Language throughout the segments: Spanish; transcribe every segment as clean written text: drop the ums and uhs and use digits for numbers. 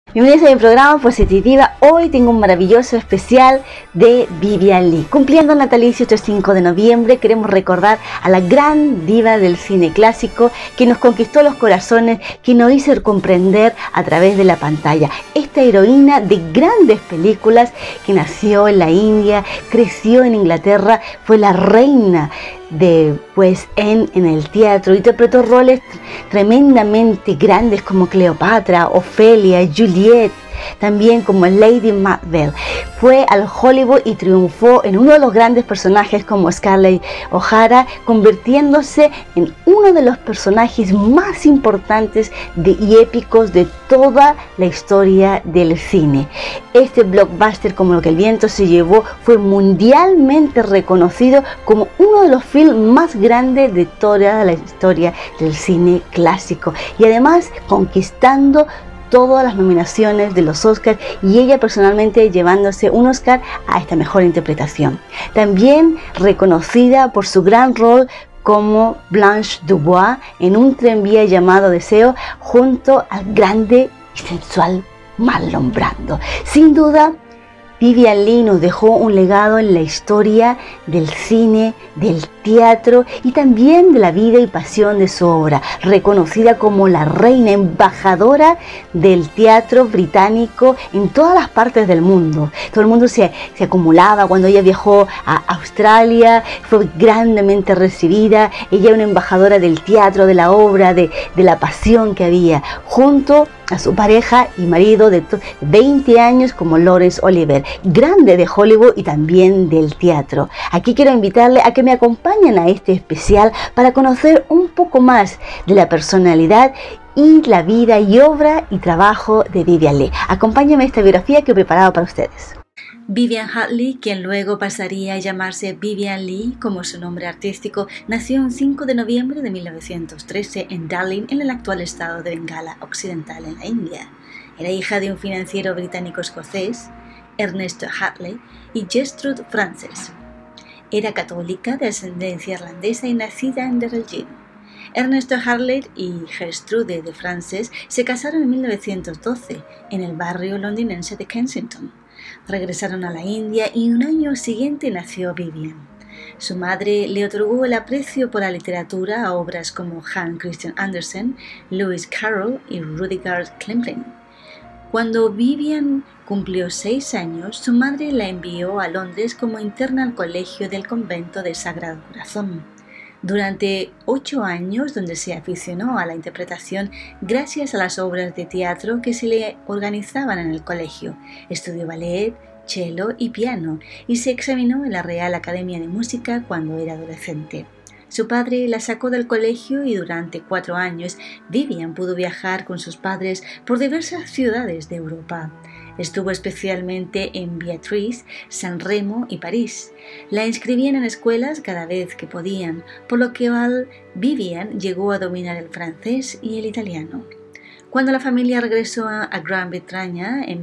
Bienvenidos a mi programa Positiva. Hoy tengo un maravilloso especial de Vivien Leigh. Cumpliendo el natalicio este 5 de noviembre, queremos recordar a la gran diva del cine clásico que nos conquistó los corazones, que nos hizo comprender a través de la pantalla. Esta heroína de grandes películas que nació en la India, creció en Inglaterra, fue la reina en el teatro, interpretó roles tremendamente grandes como Cleopatra, Ofelia, Juliet, también como Lady Macbeth. Fue al Hollywood y triunfó en uno de los grandes personajes como Scarlett O'Hara, convirtiéndose en uno de los personajes más importantes y épicos de toda la historia del cine. Este blockbuster, como Lo que el viento se llevó, fue mundialmente reconocido como uno de los films más grandes de toda la historia del cine clásico, y además conquistando todas las nominaciones de los Oscars, y ella personalmente llevándose un Oscar a esta mejor interpretación. También reconocida por su gran rol como Blanche Dubois en un tranvía llamado Deseo, junto al grande y sensual Marlon Brando. Sin duda, Vivien Leigh nos dejó un legado en la historia del cine, del teatro y también de la vida y pasión de su obra, reconocida como la reina embajadora del teatro británico en todas las partes del mundo. Todo el mundo se acumulaba cuando ella viajó a Australia, fue grandemente recibida. Ella era una embajadora del teatro, de la obra, de la pasión que había, junto a su pareja y marido de 20 años como Laurence Olivier, grande de Hollywood y también del teatro. Aquí quiero invitarle a que me acompañen a este especial para conocer un poco más de la personalidad y la vida y obra y trabajo de Vivien Leigh. Acompáñenme a esta biografía que he preparado para ustedes. Vivian Hartley, quien luego pasaría a llamarse Vivien Leigh como su nombre artístico, nació el 5 de noviembre de 1913 en Darling, en el actual estado de Bengala Occidental, en la India. Era hija de un financiero británico-escocés, Ernest Hartley, y Gertrude Frances. Era católica de ascendencia irlandesa y nacida en Derrelgin. Ernesto Hartley y Gertrude de Frances se casaron en 1912 en el barrio londinense de Kensington. Regresaron a la India y un año siguiente nació Vivien. Su madre le otorgó el aprecio por la literatura a obras como Hans Christian Andersen, Lewis Carroll y Rudyard Kipling. Cuando Vivien cumplió 6 años, su madre la envió a Londres como interna al colegio del convento del Sagrado Corazón. Durante 8 años, donde se aficionó a la interpretación gracias a las obras de teatro que se le organizaban en el colegio, estudió ballet, cello y piano, y se examinó en la Real Academia de Música cuando era adolescente. Su padre la sacó del colegio y durante 4 años Vivien pudo viajar con sus padres por diversas ciudades de Europa. Estuvo especialmente en Beatrice, San Remo y París. La inscribían en escuelas cada vez que podían, por lo que Vivien llegó a dominar el francés y el italiano. Cuando la familia regresó a Gran Bretaña en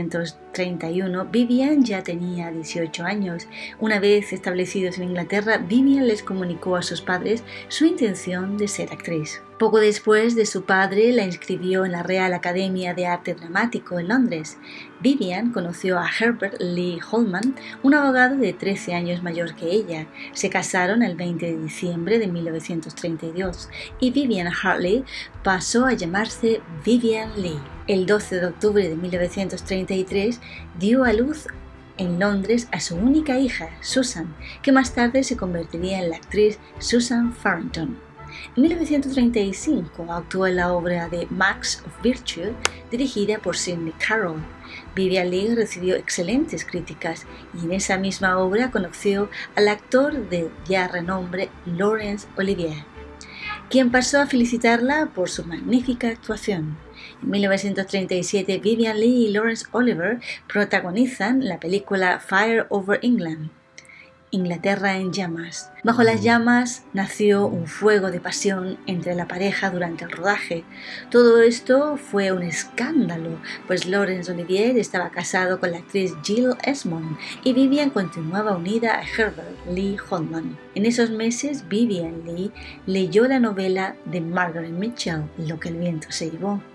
1931, Vivien ya tenía 18 años. Una vez establecidos en Inglaterra, Vivien les comunicó a sus padres su intención de ser actriz. Poco después de su padre la inscribió en la Real Academia de Arte Dramático en Londres. Vivien conoció a Herbert Lee Holman, un abogado de 13 años mayor que ella. Se casaron el 20 de diciembre de 1932 y Vivien Hartley pasó a llamarse Vivien Leigh. El 12 de octubre de 1933 dio a luz en Londres a su única hija, Susan, que más tarde se convertiría en la actriz Susan Farrington. En 1935 actuó en la obra de Marks of Virtue, dirigida por Sidney Carroll. Vivien Leigh recibió excelentes críticas y en esa misma obra conoció al actor de ya renombre Laurence Olivier, quien pasó a felicitarla por su magnífica actuación. En 1937, Vivien Leigh y Laurence Olivier protagonizan la película Fire Over England, Inglaterra en llamas. Bajo las llamas nació un fuego de pasión entre la pareja durante el rodaje. Todo esto fue un escándalo, pues Laurence Olivier estaba casado con la actriz Jill Esmond y Vivien continuaba unida a Herbert Lee Holman. En esos meses, Vivien Leigh leyó la novela de Margaret Mitchell, Lo que el viento se llevó.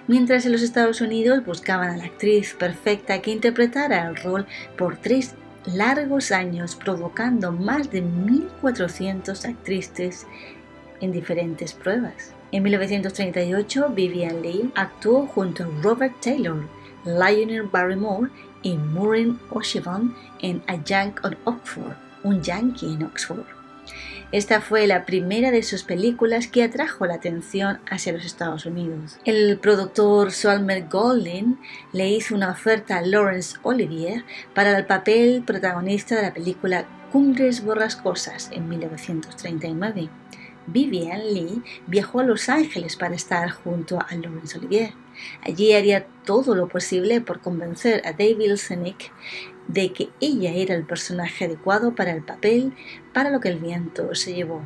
mientras en los Estados Unidos buscaban a la actriz perfecta que interpretara el rol por 3 largos años, provocando más de 1.400 actrices en diferentes pruebas. En 1938, Vivien Leigh actuó junto a Robert Taylor, Lionel Barrymore y Maureen O'Sullivan en A Yank on Oxford, un yankee en Oxford. Esta fue la primera de sus películas que atrajo la atención hacia los Estados Unidos. El productor Solmer Goldwyn le hizo una oferta a Laurence Olivier para el papel protagonista de la película Cumbres Borrascosas en 1939. Vivien Leigh viajó a Los Ángeles para estar junto a Laurence Olivier. Allí haría todo lo posible por convencer a David Selznick de que ella era el personaje adecuado para el papel, para Lo que el viento se llevó.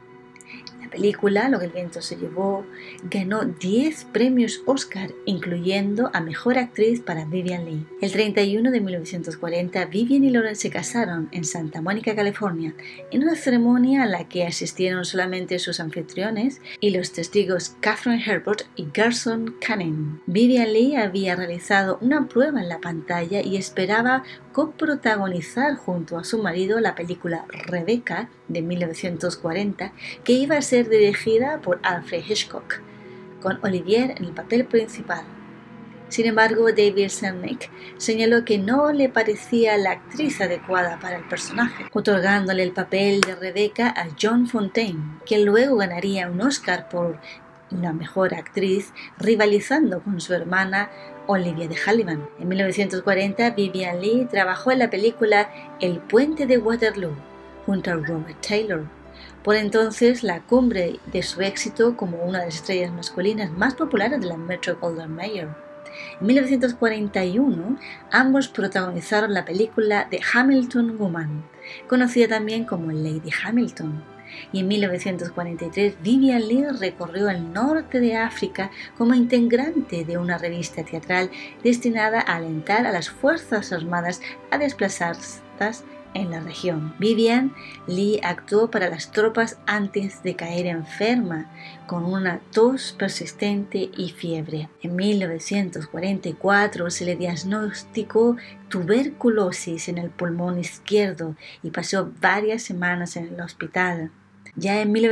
La película Lo que el viento se llevó ganó 10 premios Oscar, incluyendo a Mejor Actriz para Vivien Leigh. El 31 de 1940, Vivien y Laurence se casaron en Santa Mónica, California, en una ceremonia a la que asistieron solamente sus anfitriones y los testigos Katharine Hepburn y Gershon Canning. Vivien Leigh había realizado una prueba en la pantalla y esperaba coprotagonizar junto a su marido la película Rebecca de 1940, que iba a ser dirigida por Alfred Hitchcock, con Olivier en el papel principal. Sin embargo, David Selznick señaló que no le parecía la actriz adecuada para el personaje, otorgándole el papel de Rebecca a Joan Fontaine, quien luego ganaría un Oscar por la mejor actriz, rivalizando con su hermana Olivia de Havilland. En 1940, Vivien Leigh trabajó en la película El puente de Waterloo, junto a Robert Taylor. Por entonces, la cumbre de su éxito como una de las estrellas masculinas más populares de la Metro-Goldwyn-Mayer. En 1941, ambos protagonizaron la película The Hamilton Woman, conocida también como Lady Hamilton. Y en 1943, Vivien Leigh recorrió el norte de África como integrante de una revista teatral destinada a alentar a las Fuerzas Armadas a desplazarse en la región. Vivien Leigh actuó para las tropas antes de caer enferma con una tos persistente y fiebre. En 1944 se le diagnosticó tuberculosis en el pulmón izquierdo y pasó varias semanas en el hospital. Ya en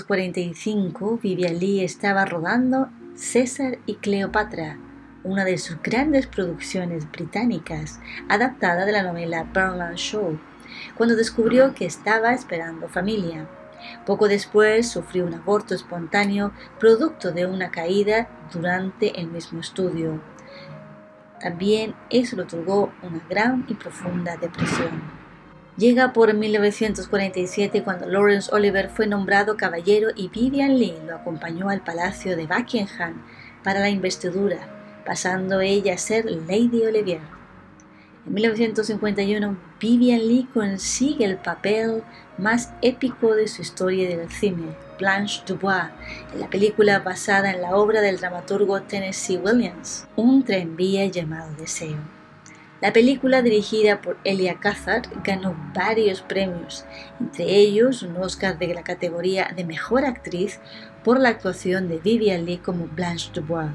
1945, Vivien Leigh estaba rodando César y Cleopatra, una de sus grandes producciones británicas, adaptada de la novela Bernard Shaw, cuando descubrió que estaba esperando familia. Poco después sufrió un aborto espontáneo producto de una caída durante el mismo estudio. También eso le otorgó una gran y profunda depresión. Llega por 1947 cuando Laurence Olivier fue nombrado caballero y Vivien Leigh lo acompañó al Palacio de Buckingham para la investidura, pasando ella a ser Lady Olivier. En 1951, Vivien Leigh consigue el papel más épico de su historia del cine, Blanche Dubois, en la película basada en la obra del dramaturgo Tennessee Williams, Un tranvía llamado Deseo. La película, dirigida por Elia Kazan, ganó varios premios, entre ellos un Oscar de la categoría de Mejor Actriz por la actuación de Vivien Leigh como Blanche Dubois.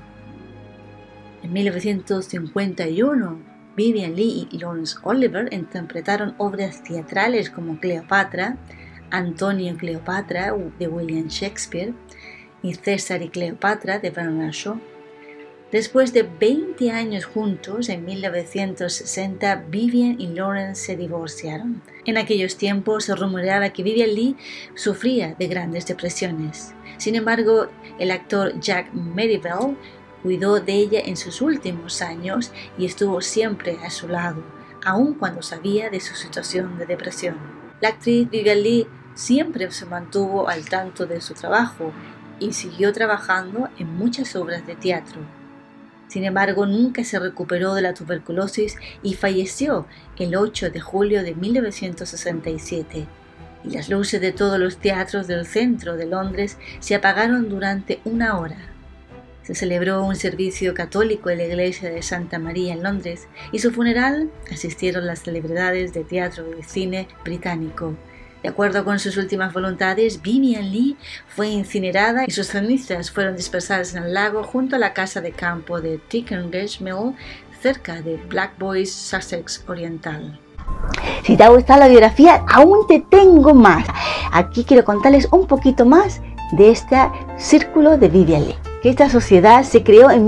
En 1951, Vivien Leigh y Laurence Olivier interpretaron obras teatrales como Cleopatra, Antonio y Cleopatra de William Shakespeare y César y Cleopatra de Bernard Shaw. Después de 20 años juntos, en 1960, Vivien y Laurence se divorciaron. En aquellos tiempos se rumoreaba que Vivien Leigh sufría de grandes depresiones. Sin embargo, el actor Jack Merivale cuidó de ella en sus últimos años y estuvo siempre a su lado, aun cuando sabía de su situación de depresión. La actriz Vivien Leigh siempre se mantuvo al tanto de su trabajo y siguió trabajando en muchas obras de teatro. Sin embargo, nunca se recuperó de la tuberculosis y falleció el 8 de julio de 1967. Y las luces de todos los teatros del centro de Londres se apagaron durante una hora. Se celebró un servicio católico en la iglesia de Santa María en Londres y su funeral asistieron las celebridades de teatro y cine británico. De acuerdo con sus últimas voluntades, Vivian Leigh fue incinerada y sus cenizas fueron dispersadas en el lago junto a la casa de campo de Tickenridge Mill, cerca de Black Boys, Sussex Oriental. Si te ha gustado la biografía, aún te tengo más. Aquí quiero contarles un poquito más de este círculo de Vivian Leigh. Que esta sociedad se creó en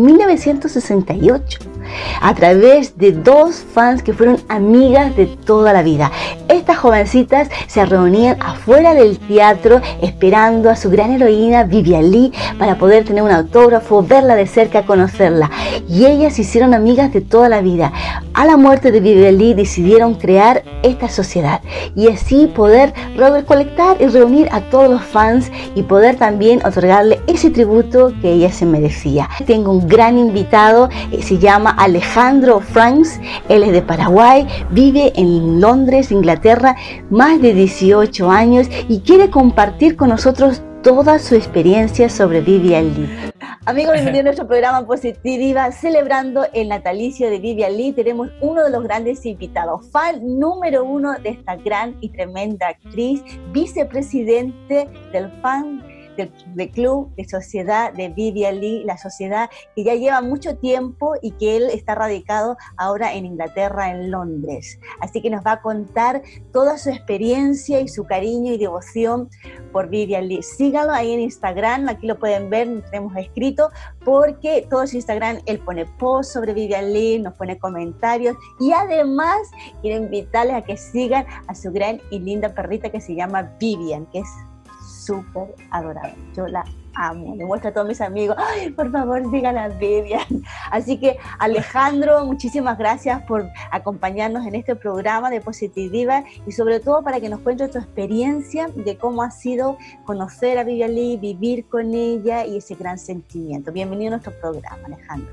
1968 a través de dos fans que fueron amigas de toda la vida. Estas jovencitas se reunían afuera del teatro esperando a su gran heroína Vivian Leigh para poder tener un autógrafo, verla de cerca, conocerla. Y ellas se hicieron amigas de toda la vida. A la muerte de Vivian Leigh decidieron crear esta sociedad y así poder recolectar y reunir a todos los fans y poder también otorgarle ese tributo que ella se merecía. Tengo un gran invitado, se llama Alejandro Franks, él es de Paraguay, vive en Londres, Inglaterra, más de 18 años y quiere compartir con nosotros toda su experiencia sobre Vivian Leigh. Amigos, bienvenidos a nuestro programa Positiviva, celebrando el natalicio de Vivian Leigh. Tenemos uno de los grandes invitados, fan número uno de esta gran y tremenda actriz, vicepresidente del fan del club de sociedad de Vivian Leigh, la sociedad que ya lleva mucho tiempo y que él está radicado ahora en Inglaterra, en Londres. Así que nos va a contar toda su experiencia y su cariño y devoción por Vivian Leigh. Síganlo ahí en Instagram, aquí lo pueden ver, nos tenemos escrito, porque todo su Instagram él pone posts sobre Vivian Leigh, nos pone comentarios y además quiero invitarles a que sigan a su gran y linda perrita que se llama Vivian, que es súper adorable. Yo la amo, le muestro a todos mis amigos, ay, por favor, síganla a Vivian. Así que Alejandro, muchísimas gracias por acompañarnos en este programa de Positiviva y sobre todo para que nos cuentes tu experiencia de cómo ha sido conocer a Vivian Leigh, vivir con ella y ese gran sentimiento. Bienvenido a nuestro programa, Alejandro.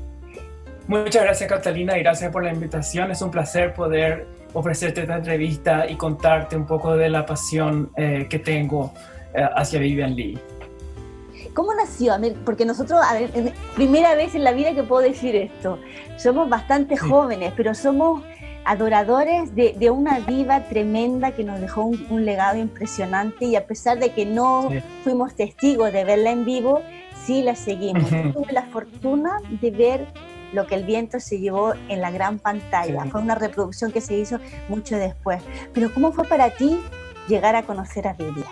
Muchas gracias, Catalina, y gracias por la invitación. Es un placer poder ofrecerte esta entrevista y contarte un poco de la pasión que tengo hacia Vivian Leigh. ¿Cómo nació? Porque nosotros, primera vez en la vida que puedo decir esto, somos bastante jóvenes, pero somos adoradores de una diva tremenda que nos dejó un legado impresionante y a pesar de que no fuimos testigos de verla en vivo, sí la seguimos. Tuve la fortuna de ver Lo que el viento se llevó en la gran pantalla. Fue una reproducción que se hizo mucho después. Pero ¿cómo fue para ti llegar a conocer a Vivian?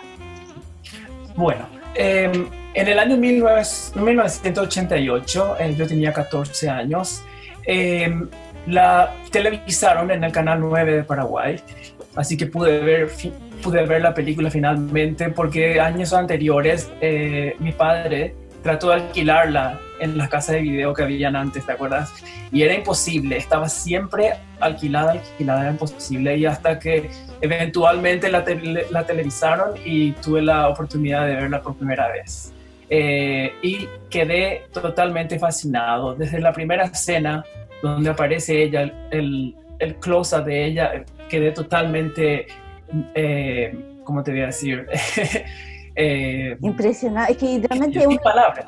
Bueno, en el año 1988, yo tenía 14 años, la televisaron en el Canal 9 de Paraguay, así que pude ver la película finalmente, porque años anteriores mi padre trató de alquilarla en las casas de video que habían antes, ¿te acuerdas? Y era imposible, estaba siempre alquilada, era imposible, y hasta que eventualmente la televisaron y tuve la oportunidad de verla por primera vez. Y quedé totalmente fascinado. Desde la primera escena donde aparece ella, el close-up de ella, quedé totalmente, ¿cómo te voy a decir? Impresionante, es que realmente sin palabras.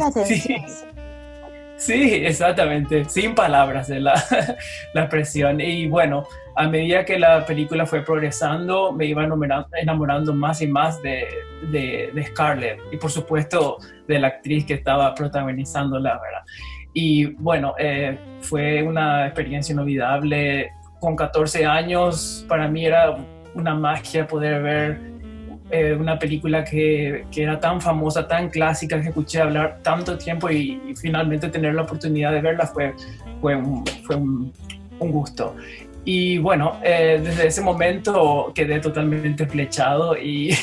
Sí, exactamente, sin palabras de la expresión. Y bueno, a medida que la película fue progresando, me iba enamorando más y más de Scarlett y por supuesto de la actriz que estaba protagonizándola, ¿verdad? Y bueno, fue una experiencia inolvidable. Con 14 años, para mí era una magia poder ver una película que era tan famosa, tan clásica, que escuché hablar tanto tiempo y finalmente tener la oportunidad de verla fue un gusto. Y bueno, desde ese momento quedé totalmente flechado y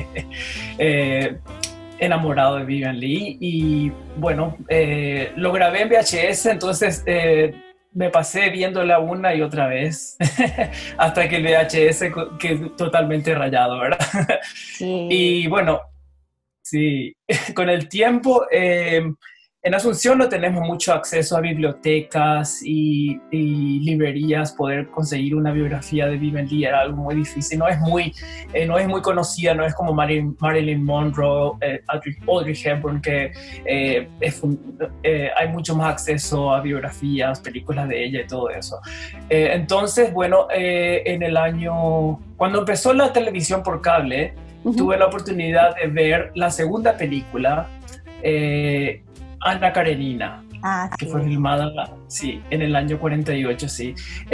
enamorado de Vivian Leigh. Y bueno, lo grabé en VHS, entonces me pasé viéndola una y otra vez hasta que el VHS quedó totalmente rayado, ¿verdad? Sí. Y bueno, sí, con el tiempo en Asunción no tenemos mucho acceso a bibliotecas y librerías. Poder conseguir una biografía de Vivien Leigh era algo muy difícil. No es muy conocida, no es como Marilyn Monroe, Audrey Hepburn, que hay mucho más acceso a biografías, películas de ella y todo eso. Entonces, bueno, en el año, cuando empezó la televisión por cable, tuve la oportunidad de ver la segunda película, Ana Karenina, que fue filmada, sí, en el año 48, sí.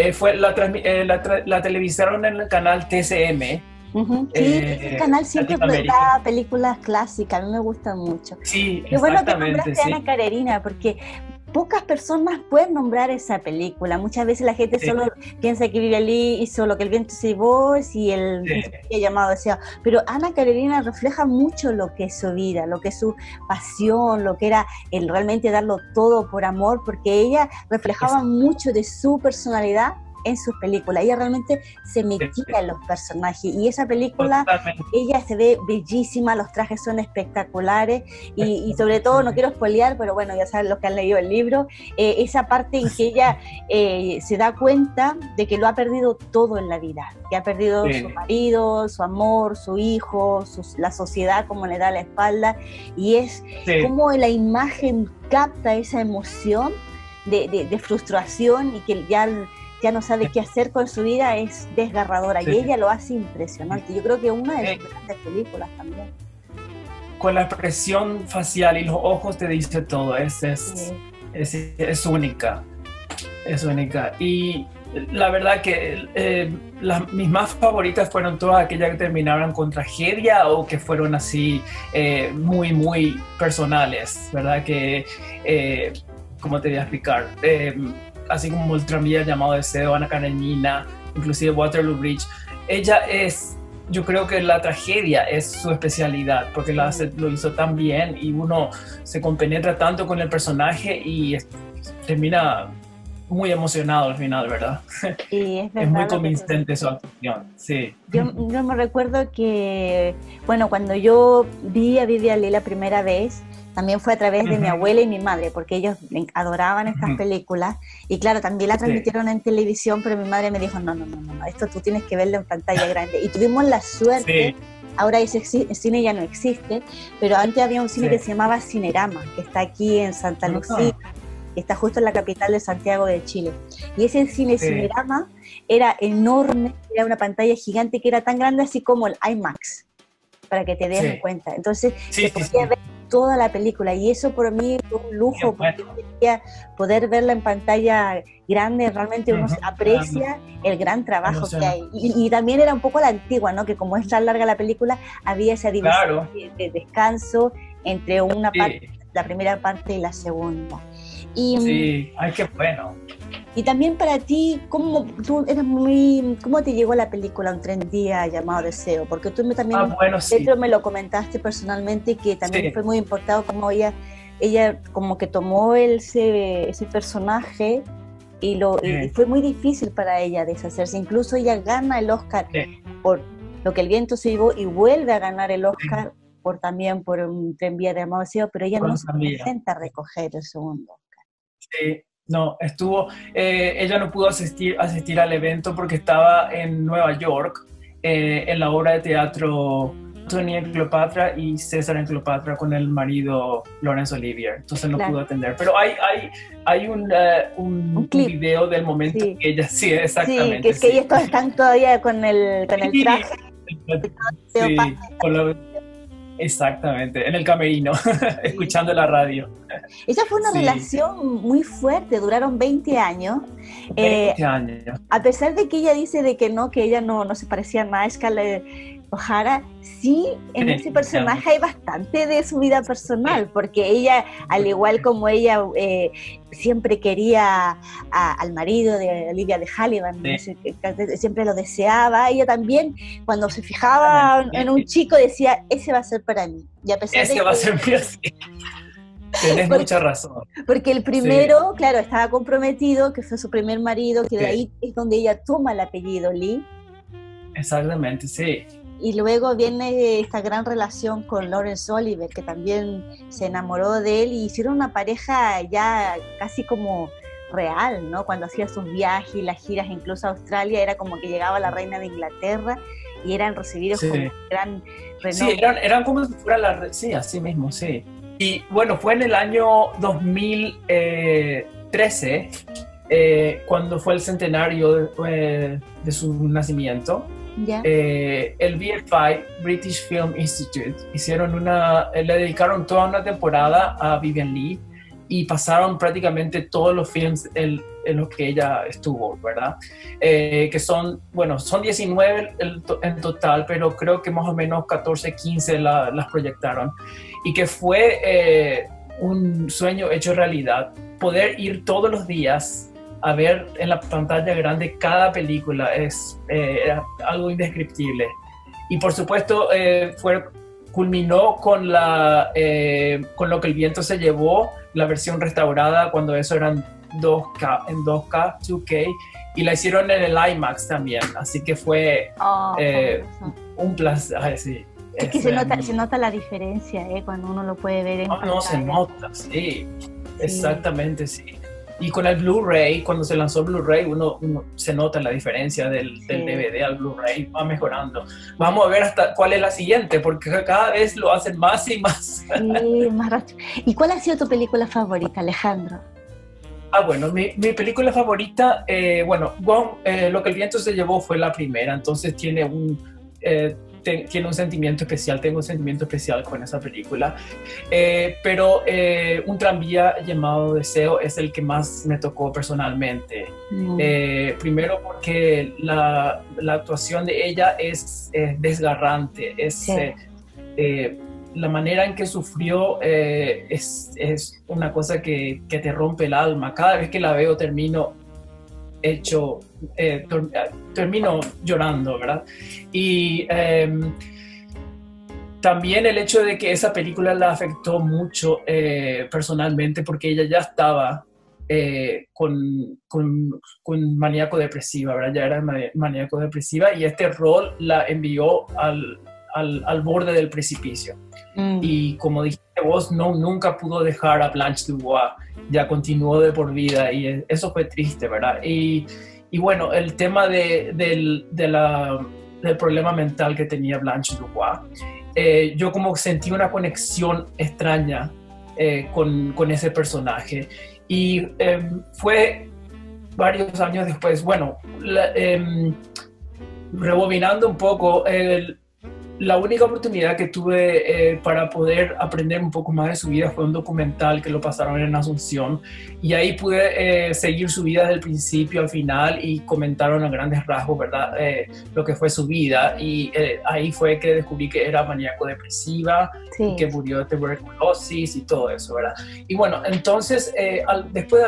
La televisaron en el canal TCM. Sí, ese canal siempre da películas clásicas, a mí me gustan mucho. Sí, qué bueno que nombraste sí. Ana Karenina, porque pocas personas pueden nombrar esa película. Muchas veces la gente solo piensa que Vivien Leigh hizo Lo que el viento se llevó y el llamado deseo. Pero Ana Karenina refleja mucho lo que es su vida, lo que es su pasión, lo que era el realmente darlo todo por amor, porque ella reflejaba mucho de su personalidad en sus películas. Ella realmente se metía en los personajes y esa película, ella se ve bellísima, los trajes son espectaculares y sobre todo, no quiero spoilear, pero bueno, ya saben los que han leído el libro, esa parte en que ella se da cuenta de que lo ha perdido todo en la vida, que ha perdido su marido, su amor, su hijo, la sociedad como le da la espalda, y es como la imagen capta esa emoción de frustración y que ya no sabe qué hacer con su vida, es desgarradora, y ella lo hace impresionante. Yo creo que una de sus grandes películas también. Con la expresión facial y los ojos te dice todo, es única, es única. Y la verdad que mis más favoritas fueron todas aquellas que terminaron con tragedia o que fueron así muy, muy personales, ¿verdad? Que, ¿cómo te voy a explicar? Así como El tranvía llamado Deseo, Ana Karenina, inclusive Waterloo Bridge. Ella yo creo que la tragedia es su especialidad, porque lo hizo tan bien y uno se compenetra tanto con el personaje y termina muy emocionado al final, ¿verdad? Sí, es verdad. Es muy convincente su actuación, sí. Yo me recuerdo que, bueno, cuando yo vi a Vivien Leigh la primera vez, también fue a través de mi abuela y mi madre, porque ellos adoraban estas películas, y claro, también la transmitieron en televisión, pero mi madre me dijo, no, esto tú tienes que verlo en pantalla grande, y tuvimos la suerte, ahora ese cine ya no existe, pero antes había un cine que se llamaba Cinerama, que está aquí en Santa Lucía, que está justo en la capital de Santiago de Chile, y ese cine Cinerama era enorme, era una pantalla gigante que era tan grande así como el IMAX, para que te des cuenta, entonces se podía ver toda la película, y eso por mí fue un lujo, porque yo quería poder verla en pantalla grande, realmente uno aprecia el gran trabajo que hay, y también era un poco la antigua, ¿no? Que como es tan larga la película, había esa división de descanso entre una parte, la primera parte y la segunda. Y, ay, qué bueno. Y también para ti, ¿cómo te llegó la película Un tranvía llamado Deseo? Porque tú también me lo comentaste personalmente, que también fue muy importante como ella como que tomó ese personaje y fue muy difícil para ella deshacerse. Incluso ella gana el Oscar por Lo que el viento se llevó y vuelve a ganar el Oscar también por Un tranvía llamado Deseo, pero ella no se presenta a recoger el segundo Oscar. Sí. No, ella no pudo asistir al evento porque estaba en Nueva York en la obra de teatro Antonio en Cleopatra y César en Cleopatra con el marido Laurence Olivier, entonces no pudo atender. Pero hay un video del momento que ella, exactamente. Sí, que es que ellos están todavía con el traje. Exactamente, en el camerino, escuchando la radio. Esa fue una relación muy fuerte, duraron 20 años. 20 años. A pesar de que ella dice que ella no se parecía nada a Scarlett O'Hara, sí, en ese personaje hay bastante de su vida personal, porque ella, al igual como ella, siempre quería al marido de Olivia de Havilland, siempre lo deseaba. Ella también, cuando se fijaba en un chico, decía, ese va a ser para mí. Y a pesar va a ser mío, sí. Tienes mucha razón. Porque el primero, claro, estaba comprometido, que fue su primer marido, que de ahí es donde ella toma el apellido Leigh. Exactamente, sí. Y luego viene esta gran relación con Laurence Olivier, que también se enamoró de él y hicieron una pareja ya casi como real, ¿no? Cuando hacía sus viajes y las giras incluso a Australia, era como que llegaba la reina de Inglaterra y eran recibidos Sí. con gran renombre. Sí, eran como si fuera sí, así mismo, sí. Y bueno, fue en el año 2013, cuando fue el centenario de su nacimiento. ¿Ya? El BFI, British Film Institute, le dedicaron toda una temporada a Vivien Leigh y pasaron prácticamente todos los films en los que ella estuvo, ¿verdad? Que son 19 en total, pero creo que más o menos 14, 15 las proyectaron. Y que fue un sueño hecho realidad, poder ir todos los días a ver en la pantalla grande cada película era algo indescriptible. Y por supuesto culminó con lo que el viento se llevó, la versión restaurada, cuando eso eran 2K, en 2K, 2K, y la hicieron en el IMAX también, así que fue un placer. Sí, es que se nota la diferencia cuando uno lo puede ver en pantalla. No, se nota, sí, exactamente, sí. Y con el Blu-ray, cuando se lanzó Blu-ray, uno se nota la diferencia del DVD al Blu-ray, va mejorando. Vamos a ver hasta cuál es la siguiente, porque cada vez lo hacen más y más. Sí, más rápido. ¿Y cuál ha sido tu película favorita, Alejandro? Bueno, mi película favorita, Lo que el viento se llevó fue la primera, entonces tiene un sentimiento especial, tengo un sentimiento especial con esa película, pero Un tranvía llamado Deseo es el que más me tocó personalmente. Primero porque la actuación de ella es desgarrante, la manera en que sufrió es una cosa que te rompe el alma. Cada vez que la veo termino llorando, ¿verdad? Y también el hecho de que esa película la afectó mucho personalmente, porque ella ya estaba con maníaco depresiva, ¿verdad? Ya era maníaco depresiva, y este rol la envió al borde del precipicio. Y como dijiste vos, nunca pudo dejar a Blanche Dubois, ya continuó de por vida, y eso fue triste, ¿verdad? Y bueno, el tema del problema mental que tenía Blanche Dubois, yo como sentí una conexión extraña con ese personaje, y fue varios años después, rebobinando un poco, la única oportunidad que tuve para poder aprender un poco más de su vida fue un documental que lo pasaron en Asunción, y ahí pude seguir su vida desde el principio al final, y comentaron a grandes rasgos, ¿verdad? Lo que fue su vida, y ahí fue que descubrí que era maníaco depresiva, y que murió de tuberculosis y todo eso, ¿verdad? Y bueno, entonces después de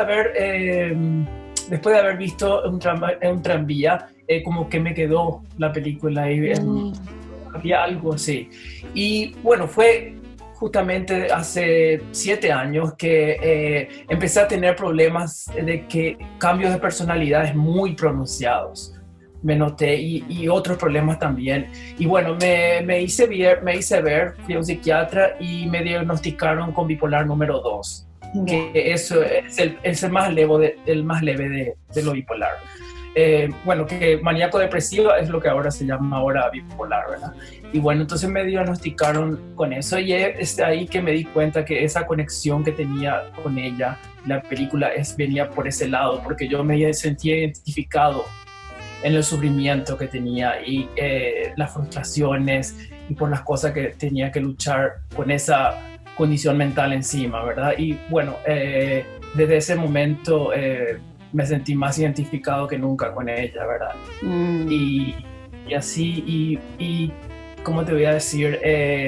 haber visto un tranvía, como que me quedó la película y había algo así. Y bueno, fue justamente hace 7 años que empecé a tener problemas de cambios de personalidades muy pronunciados. Me noté, y otros problemas también. Y bueno, me hice ver, fui a un psiquiatra y me diagnosticaron con bipolar número 2. Que eso es el más leve de lo bipolar. Que maníaco depresivo es lo que ahora se llama bipolar, ¿verdad? Y bueno, entonces me diagnosticaron con eso, y es ahí que me di cuenta que esa conexión que tenía con ella, la película, venía por ese lado, porque yo me sentía identificado en el sufrimiento que tenía, y las frustraciones, y por las cosas que tenía que luchar con esa condición mental encima, ¿verdad? Y bueno, desde ese momento me sentí más identificado que nunca con ella, ¿verdad? Y así, y ¿cómo te voy a decir?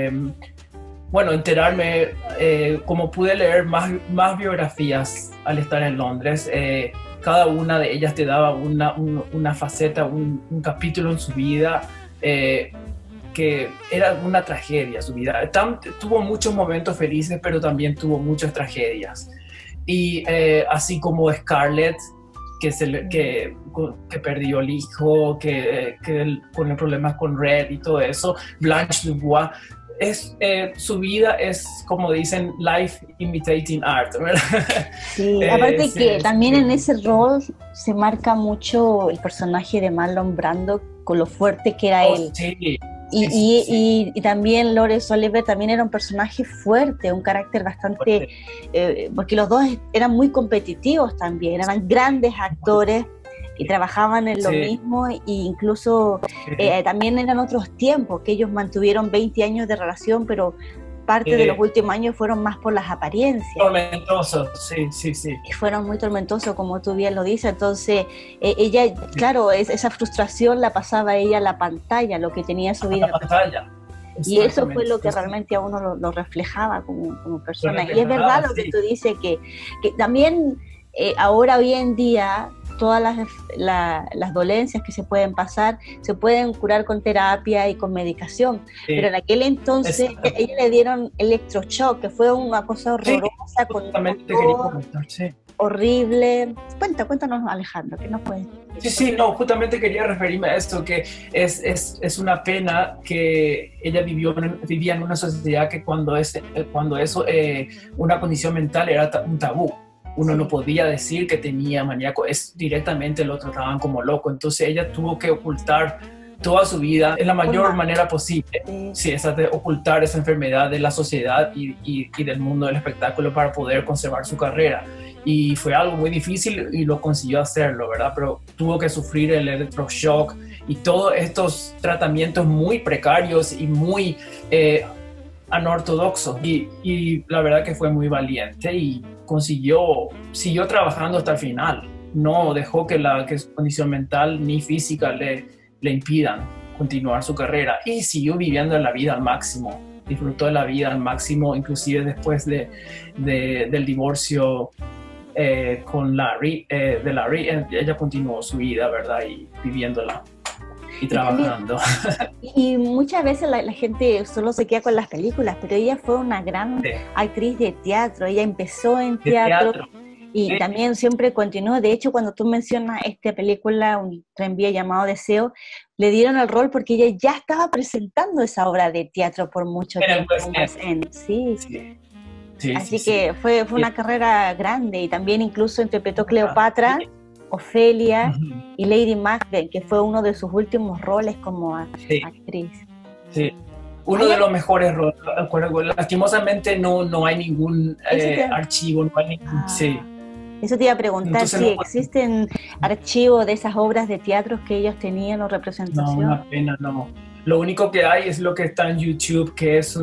Enterarme, como pude leer más biografías al estar en Londres, cada una de ellas te daba una faceta, un capítulo en su vida, que era una tragedia su vida. Tuvo muchos momentos felices, pero también tuvo muchas tragedias. Y así como Scarlett, que perdió el hijo, con el problema con Red y todo eso. Blanche Dubois, su vida es, como dicen, life imitating art, ¿verdad? Sí, aparte que también en ese rol se marca mucho el personaje de Marlon Brando con lo fuerte que era él. Sí. Y también Laurence Olivier también era un personaje fuerte, un carácter bastante, porque los dos eran muy competitivos también, eran grandes actores y trabajaban en lo mismo, e incluso también eran otros tiempos, que ellos mantuvieron 20 años de relación, pero parte de los últimos años fueron más por las apariencias. Tormentosos, sí. Y fueron muy tormentosos, como tú bien lo dices. Entonces, ella, claro, esa frustración la pasaba ella a la pantalla, lo que tenía su vida. La pantalla. Y eso fue lo que realmente a uno lo reflejaba como persona. Y es verdad lo que tú dices, que también ahora, hoy en día, todas las dolencias que se pueden pasar se pueden curar con terapia y con medicación, pero en aquel entonces ella le dieron electroshock, que fue una cosa horrorosa, con horrible. Cuéntanos, Alejandro, ¿qué nos puedes decir? Sí, no, justamente quería referirme a esto, que es una pena que ella vivía en una sociedad que cuando eso, una condición mental era un tabú. Uno no podía decir que tenía maníaco, directamente lo trataban como loco. Entonces ella tuvo que ocultar toda su vida en la mayor manera posible. Sí, esa de ocultar esa enfermedad de la sociedad y del mundo del espectáculo para poder conservar su carrera. Y fue algo muy difícil y lo consiguió hacerlo, ¿verdad? Pero tuvo que sufrir el electroshock y todos estos tratamientos muy precarios y muy anortodoxos. Y la verdad que fue muy valiente y siguió trabajando hasta el final. No dejó que su condición mental ni física le impidan continuar su carrera, y siguió viviendo la vida al máximo, disfrutó de la vida al máximo, inclusive después del divorcio con Larry, ella continuó su vida, ¿verdad? Y viviéndola y trabajando. Y muchas veces la gente solo se queda con las películas, pero ella fue una gran actriz de teatro. Ella empezó en teatro y también siempre continuó. De hecho, cuando tú mencionas esta película, Un tranvía llamado Deseo, le dieron el rol porque ella ya estaba presentando esa obra de teatro por mucho tiempo en West End. Así que fue una carrera grande, y también incluso interpretó Cleopatra, Ofelia y Lady Macbeth, que fue uno de sus últimos roles como actriz. Sí, uno de los mejores roles. Lastimosamente no hay ningún archivo, no hay ningún... Eso te iba a preguntar, si existen archivos de esas obras de teatro que ellos tenían o representación. No, una pena, no. Lo único que hay es lo que está en YouTube, que es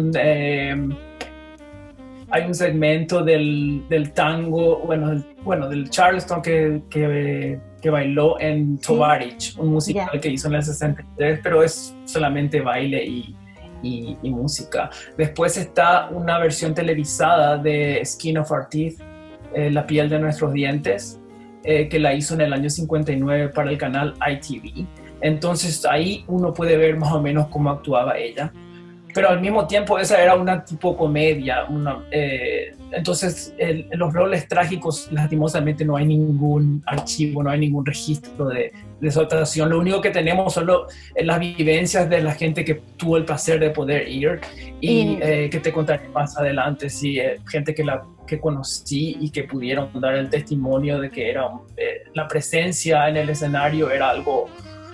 hay un segmento del tango, del Charleston que bailó en Tovarich, un musical que hizo en el 63, pero es solamente baile y música. Después está una versión televisada de Skin of Our Teeth, La piel de nuestros dientes, que la hizo en el año 59 para el canal ITV. Entonces ahí uno puede ver más o menos cómo actuaba ella. Pero al mismo tiempo esa era una tipo comedia. Entonces los roles trágicos, lastimosamente, no hay ningún archivo, no hay ningún registro de su actuación. Lo único que tenemos son las vivencias de la gente que tuvo el placer de poder ir y que te contaré más adelante. Sí, gente que conocí y que pudieron dar el testimonio de que la presencia en el escenario era algo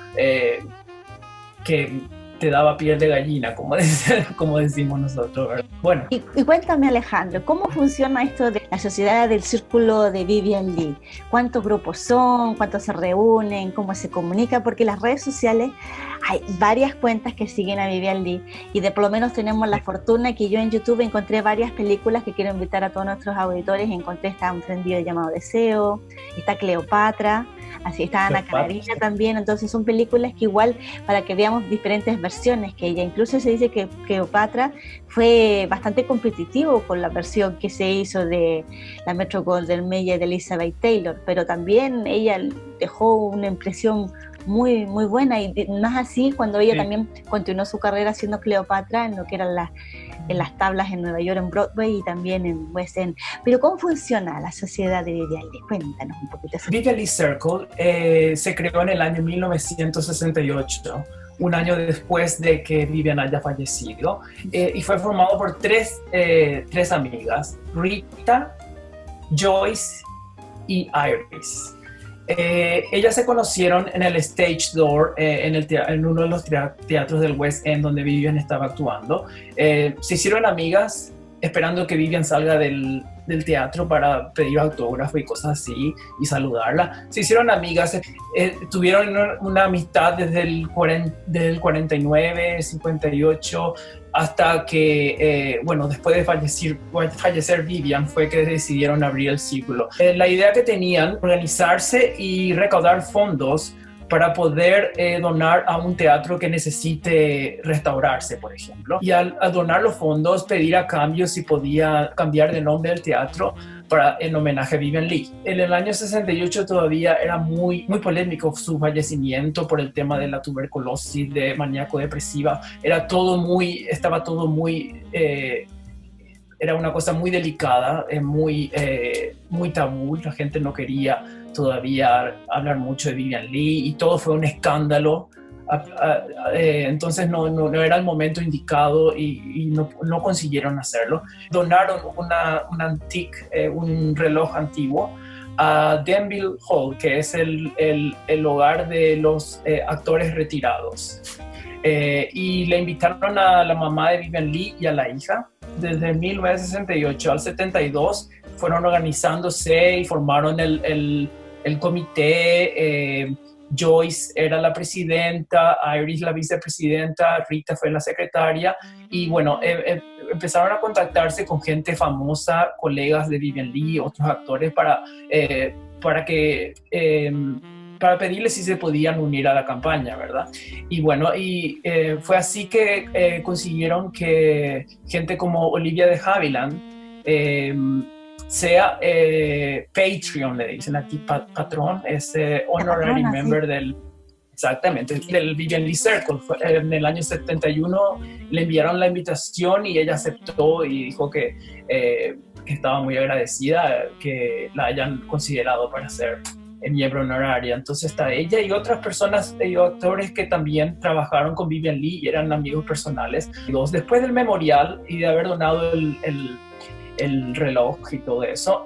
que te daba piel de gallina, como decimos nosotros, ¿verdad? Bueno. Y cuéntame, Alejandro, ¿cómo funciona esto de la sociedad del círculo de Vivien Leigh? ¿Cuántos grupos son? ¿Cuántos se reúnen? ¿Cómo se comunica? Porque en las redes sociales hay varias cuentas que siguen a Vivien Leigh, y por lo menos tenemos la fortuna que yo en YouTube encontré varias películas que quiero invitar a todos nuestros auditores. Encontré Un tranvía llamado Deseo, está Cleopatra, así está Ana Karenina también. Entonces son películas que igual, para que veamos diferentes versiones, que ella incluso se dice que Cleopatra fue bastante competitivo con la versión que se hizo de la Metro-Goldwyn-Mayer de Elizabeth Taylor, pero también ella dejó una impresión muy, muy buena, y más así cuando ella también continuó su carrera siendo Cleopatra en lo que eran en las tablas en Nueva York, en Broadway y también en West End. Pero ¿cómo funciona la sociedad de Vivian Leigh? Cuéntanos un poquito. Vivian Leigh Circle se creó en el año 1968, un año después de que Vivian haya fallecido, y fue formado por tres amigas, Rita, Joyce y Iris. Ellas se conocieron en el Stage Door, en uno de los teatros del West End donde Vivian estaba actuando. Se hicieron amigas esperando que Vivian salga del teatro para pedir autógrafo y cosas así y saludarla. Se hicieron amigas, tuvieron una amistad desde el 49, 58, hasta que, después de fallecer Vivian fue que decidieron abrir el círculo. La idea que tenían, organizarse y recaudar fondos para poder donar a un teatro que necesite restaurarse, por ejemplo. Y al donar los fondos, pedir a cambio si podía cambiar de nombre del teatro en homenaje a Vivian Leigh. En el año 68 todavía era muy polémico su fallecimiento por el tema de la tuberculosis, de maníaco-depresiva. Era todo muy era una cosa muy delicada, muy tabú. La gente no quería todavía hablar mucho de Vivian Leigh y todo fue un escándalo. Entonces no era el momento indicado y no consiguieron hacerlo. Donaron un reloj antiguo a Denville Hall, que es el hogar de los actores retirados. Y le invitaron a la mamá de Vivian Leigh y a la hija. Desde 1968 al 72 fueron organizándose y formaron el comité. Joyce era la presidenta, Iris la vicepresidenta, Rita fue la secretaria y empezaron a contactarse con gente famosa, colegas de Vivian Leigh, otros actores para pedirles si se podían unir a la campaña, ¿verdad? Y fue así que consiguieron que gente como Olivia de Havilland sea Patreon, le dicen aquí, patrón, es honorary member del Vivian Leigh Circle. En el año 71 le enviaron la invitación y ella aceptó y dijo que estaba muy agradecida que la hayan considerado para ser miembro honoraria. Entonces está ella y otras personas y actores que también trabajaron con Vivian Leigh y eran amigos personales. Después del memorial y de haber donado el reloj y todo eso,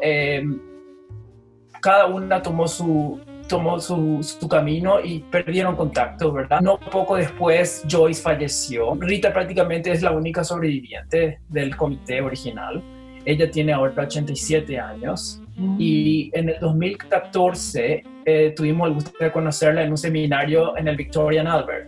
cada una tomó su camino y perdieron contacto, ¿verdad? No poco después Joyce falleció. Rita prácticamente es la única sobreviviente del comité original. Ella tiene ahora 87 años y en el 2014 tuvimos el gusto de conocerla en un seminario en el Victorian Albert.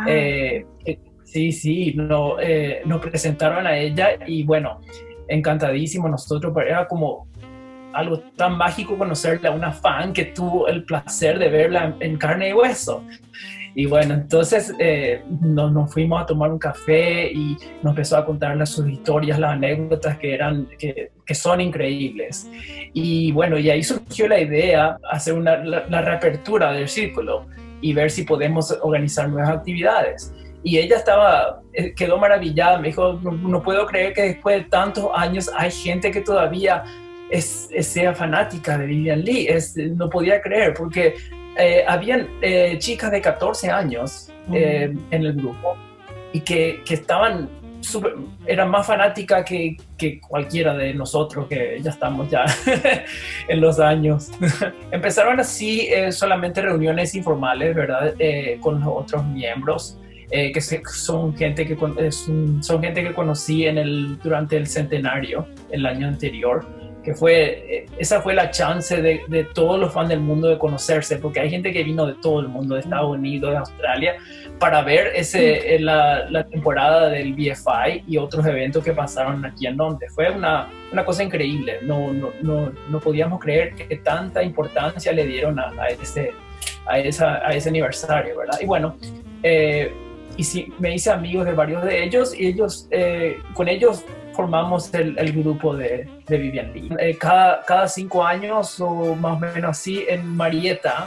Nos presentaron a ella y encantadísimo nosotros, pero era como algo tan mágico conocerle a una fan que tuvo el placer de verla en carne y hueso. Y entonces nos fuimos a tomar un café y nos empezó a contar sus historias, las anécdotas que son increíbles. Y ahí surgió la idea de hacer la reapertura del círculo y ver si podemos organizar nuevas actividades. Y ella quedó maravillada, me dijo, no puedo creer que después de tantos años hay gente que todavía sea fanática de Vivian Leigh. No podía creer, porque habían chicas de 14 años en el grupo y que estaban eran más fanáticas que cualquiera de nosotros, que ya estamos en los años. Empezaron así solamente reuniones informales, ¿verdad? Con los otros miembros. Que son gente que conocí durante el centenario, el año anterior, que esa fue la chance de todos los fans del mundo de conocerse, porque hay gente que vino de todo el mundo, de Estados Unidos, de Australia, para ver la temporada del BFI y otros eventos que pasaron aquí en Londres. Fue una cosa increíble. No podíamos creer que tanta importancia le dieron a ese aniversario, ¿verdad? Y sí, me hice amigos de varios de ellos y con ellos formamos el grupo de Vivian Leigh. Cada 5 años o más o menos así, en Marietta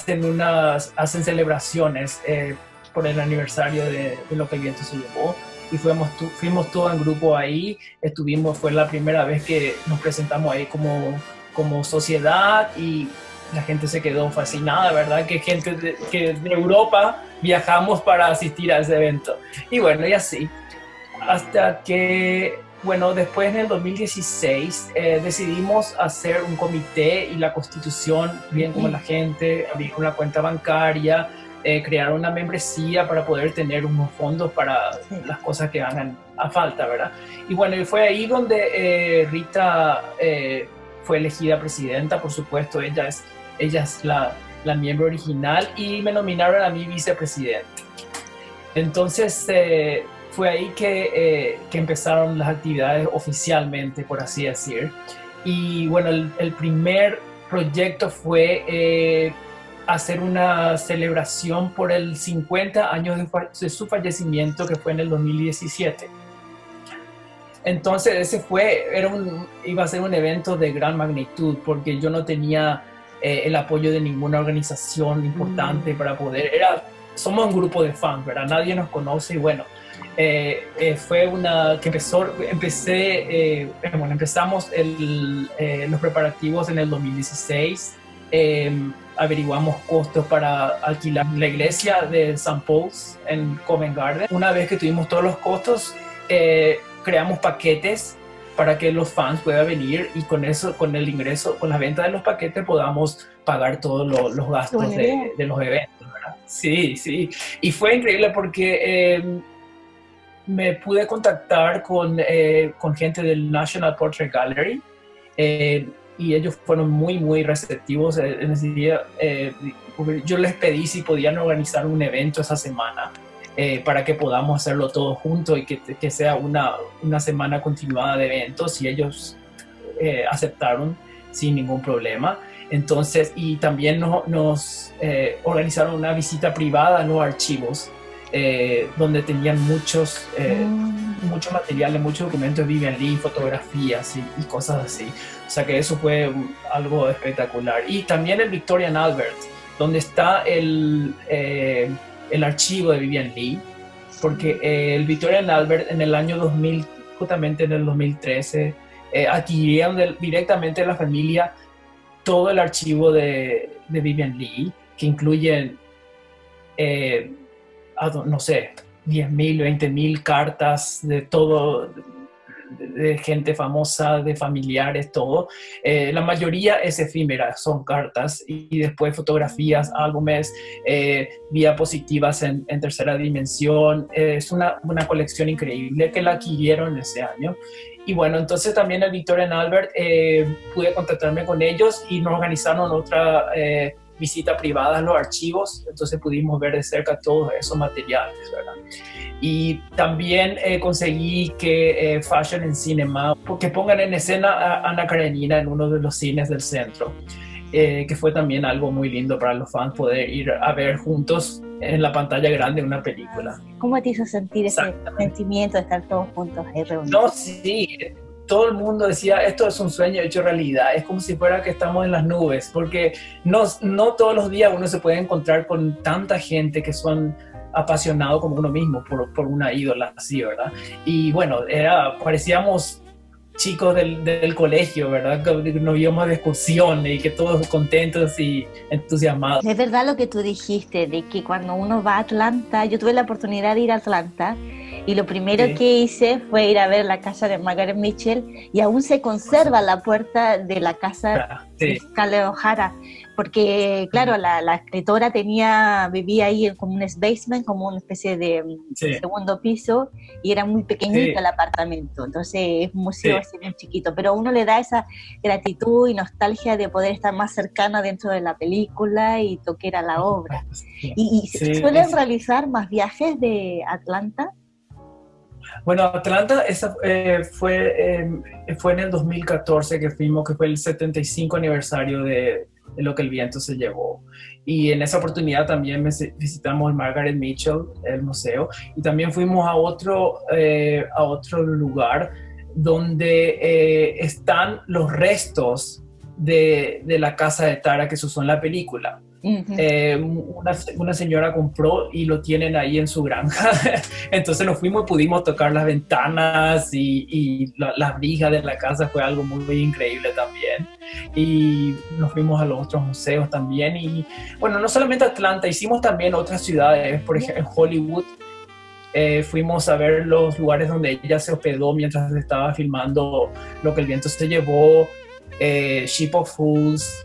hacen celebraciones por el aniversario de Lo que el viento se llevó. y fuimos todos en grupo ahí, fue la primera vez que nos presentamos ahí como sociedad y la gente se quedó fascinada, ¿verdad? Que gente que de Europa viajamos para asistir a ese evento. Y bueno, y así, hasta que, bueno, después en el 2016 decidimos hacer un comité y la constitución, bien como la gente, abrir una cuenta bancaria, crear una membresía para poder tener unos fondos para las cosas que hagan a falta, ¿verdad? Y bueno, y fue ahí donde Rita fue elegida presidenta, por supuesto, ella es la miembro original y me nominaron a mí vicepresidente. Entonces fue ahí que empezaron las actividades oficialmente, por así decir. Y bueno, el primer proyecto fue hacer una celebración por el 50 años de su fallecimiento, que fue en el 2017. Entonces ese iba a ser un evento de gran magnitud, porque yo no tenía el apoyo de ninguna organización importante para poder, somos un grupo de fans, ¿verdad? Nadie nos conoce y bueno, fue empezamos los preparativos en el 2016, averiguamos costos para alquilar la iglesia de St. Paul's en Covent Garden. Una vez que tuvimos todos los costos, creamos paquetes para que los fans puedan venir y con eso, con el ingreso, con la venta de los paquetes podamos pagar todos los gastos de los eventos, ¿verdad? Sí, sí. Y fue increíble porque me pude contactar con gente del National Portrait Gallery y ellos fueron muy, muy receptivos. En ese día, yo les pedí si podían organizar un evento esa semana. Para que podamos hacerlo todos juntos y que sea una semana continuada de eventos, y ellos aceptaron sin ningún problema. Entonces, y también nos organizaron una visita privada a los archivos, donde tenían mucho material, muchos documentos de Vivian Leigh, fotografías y cosas así. O sea que eso fue algo espectacular. Y también el Victoria and Albert, donde está el archivo de Vivian Leigh, porque el Victoria and Albert en el año 2000, justamente en el 2013, adquirieron directamente de la familia todo el archivo de Vivian Leigh, que incluyen, no sé, 10.000, 20.000 cartas de todo, de gente famosa, de familiares, todo. La mayoría es efímera, son cartas, y después fotografías, álbumes, diapositivas en tercera dimensión. Es una colección increíble que la adquirieron ese año. Y bueno, entonces también el Victoria and Albert, pude contactarme con ellos y nos organizaron otra visita privada a los archivos, entonces pudimos ver de cerca todos esos materiales, ¿verdad? Y también conseguí que Fashion and Cinema, que pongan en escena a Ana Karenina en uno de los cines del centro, que fue también algo muy lindo para los fans poder ir a ver juntos en la pantalla grande una película. ¿Cómo te hizo sentir ese sentimiento de estar todos juntos ahí reunidos? No, sí, todo el mundo decía, esto es un sueño hecho realidad, es como si fuera que estamos en las nubes, porque no todos los días uno se puede encontrar con tanta gente que son apasionados como uno mismo por una ídola así, ¿verdad? Y bueno, parecíamos chicos del colegio, ¿verdad? Que nos íbamos de excursión y que todos contentos y entusiasmados. Es verdad lo que tú dijiste, de que cuando uno va a Atlanta, yo tuve la oportunidad de ir a Atlanta, y lo primero que hice fue ir a ver la casa de Margaret Mitchell, y aún se conserva la puerta de la casa de Scarlett O'Hara, porque claro, la escritora vivía ahí como un basement, como una especie de segundo piso, y era muy pequeñito el apartamento, entonces es un museo así bien chiquito, pero a uno le da esa gratitud y nostalgia de poder estar más cercano dentro de la película y tocar a la obra. ¿Y suelen realizar más viajes de Atlanta? Bueno, Atlanta fue en el 2014 que fuimos, que fue el 75 aniversario de Lo que el viento se llevó. Y en esa oportunidad también visitamos el Margaret Mitchell, el museo, y también fuimos a otro lugar donde están los restos de la casa de Tara que se usó en la película. Ujú. una señora compró y lo tienen ahí en su granja. Entonces nos fuimos y pudimos tocar las ventanas y las vigas de la casa. Fue algo muy increíble también. Y nos fuimos a los otros museos también. Y bueno, no solamente Atlanta, hicimos también otras ciudades, por ejemplo en Hollywood. Fuimos a ver los lugares donde ella se hospedó mientras estaba filmando Lo que el viento se llevó, Ship of Fools,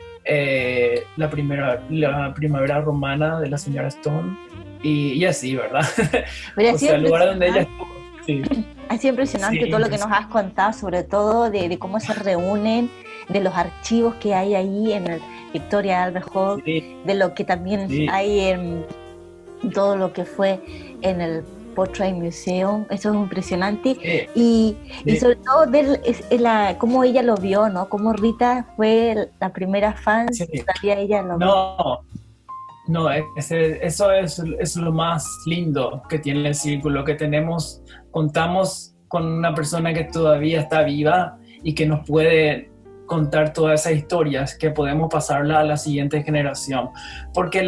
la primavera romana de la señora Stone y así, ¿verdad? Pero O sea, el lugar donde ella estuvo. Sí, ha sido impresionante sí, todo lo que nos has contado, sobre todo de cómo se reúnen, de los archivos que hay ahí en el Victoria Albert Hall, sí, de lo que también sí, hay en todo lo que fue en el Portrait Museum. Eso es impresionante. sí, Y sí. sobre todo ver cómo ella lo vio, ¿no? Cómo Rita fue la primera fan, Sí. todavía ella lo vio. No, no, eso es lo más lindo que tiene el círculo, que contamos con una persona que todavía está viva y que nos puede contar todas esas historias, que podemos pasarla a la siguiente generación. Porque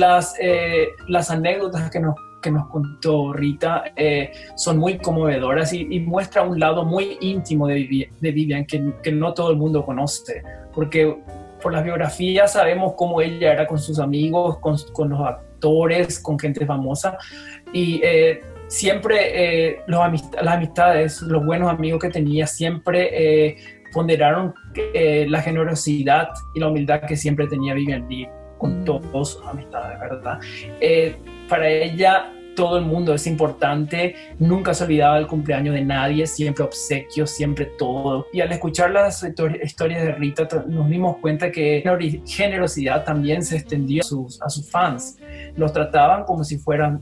las anécdotas que nos contó Rita son muy conmovedoras y muestra un lado muy íntimo de Vivian que no todo el mundo conoce. Porque por las biografías sabemos cómo ella era con sus amigos, con los actores, con gente famosa. Y siempre las amistades, los buenos amigos que tenía, siempre ponderaron la generosidad y la humildad que siempre tenía Vivian Lee con todas sus amistades, ¿verdad? Para ella todo el mundo es importante, nunca se olvidaba el cumpleaños de nadie, siempre obsequios, siempre todo. Y al escuchar las historias de Rita nos dimos cuenta que la generosidad también se extendió a sus fans. Los trataban como si fueran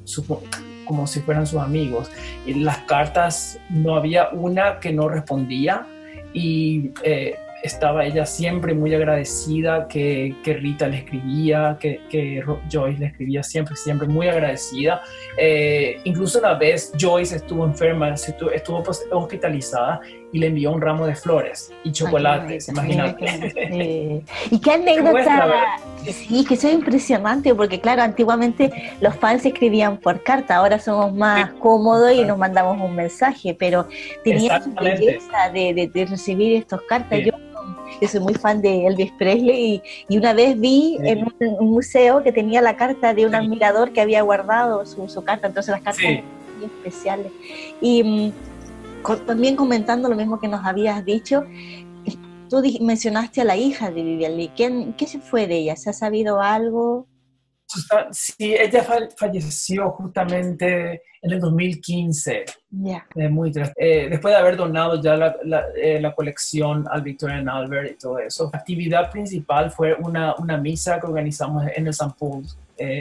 sus amigos. Y las cartas, no había una que no respondía y estaba ella siempre muy agradecida que Rita le escribía, que Joyce le escribía, siempre muy agradecida. Incluso una vez Joyce estuvo enferma, estuvo hospitalizada y le envió un ramo de flores y chocolates, imagínate. Y qué anécdota, Muestra, sí, que eso es impresionante, porque claro, antiguamente los fans escribían por carta, ahora somos más cómodos y nos mandamos un mensaje, pero tenía su belleza de recibir estas cartas. Sí. Yo soy muy fan de Elvis Presley y una vez vi en un museo que tenía la carta de un admirador que había guardado su carta, entonces las cartas eran muy especiales. Y también comentando lo mismo que nos habías dicho, tú mencionaste a la hija de Vivian Lee. ¿Qué se fue de ella? ¿Se ha sabido algo? Sí, ella falleció justamente en el 2015, después de haber donado ya la colección al Victoria and Albert y todo eso. La actividad principal fue una misa que organizamos en el St. Paul's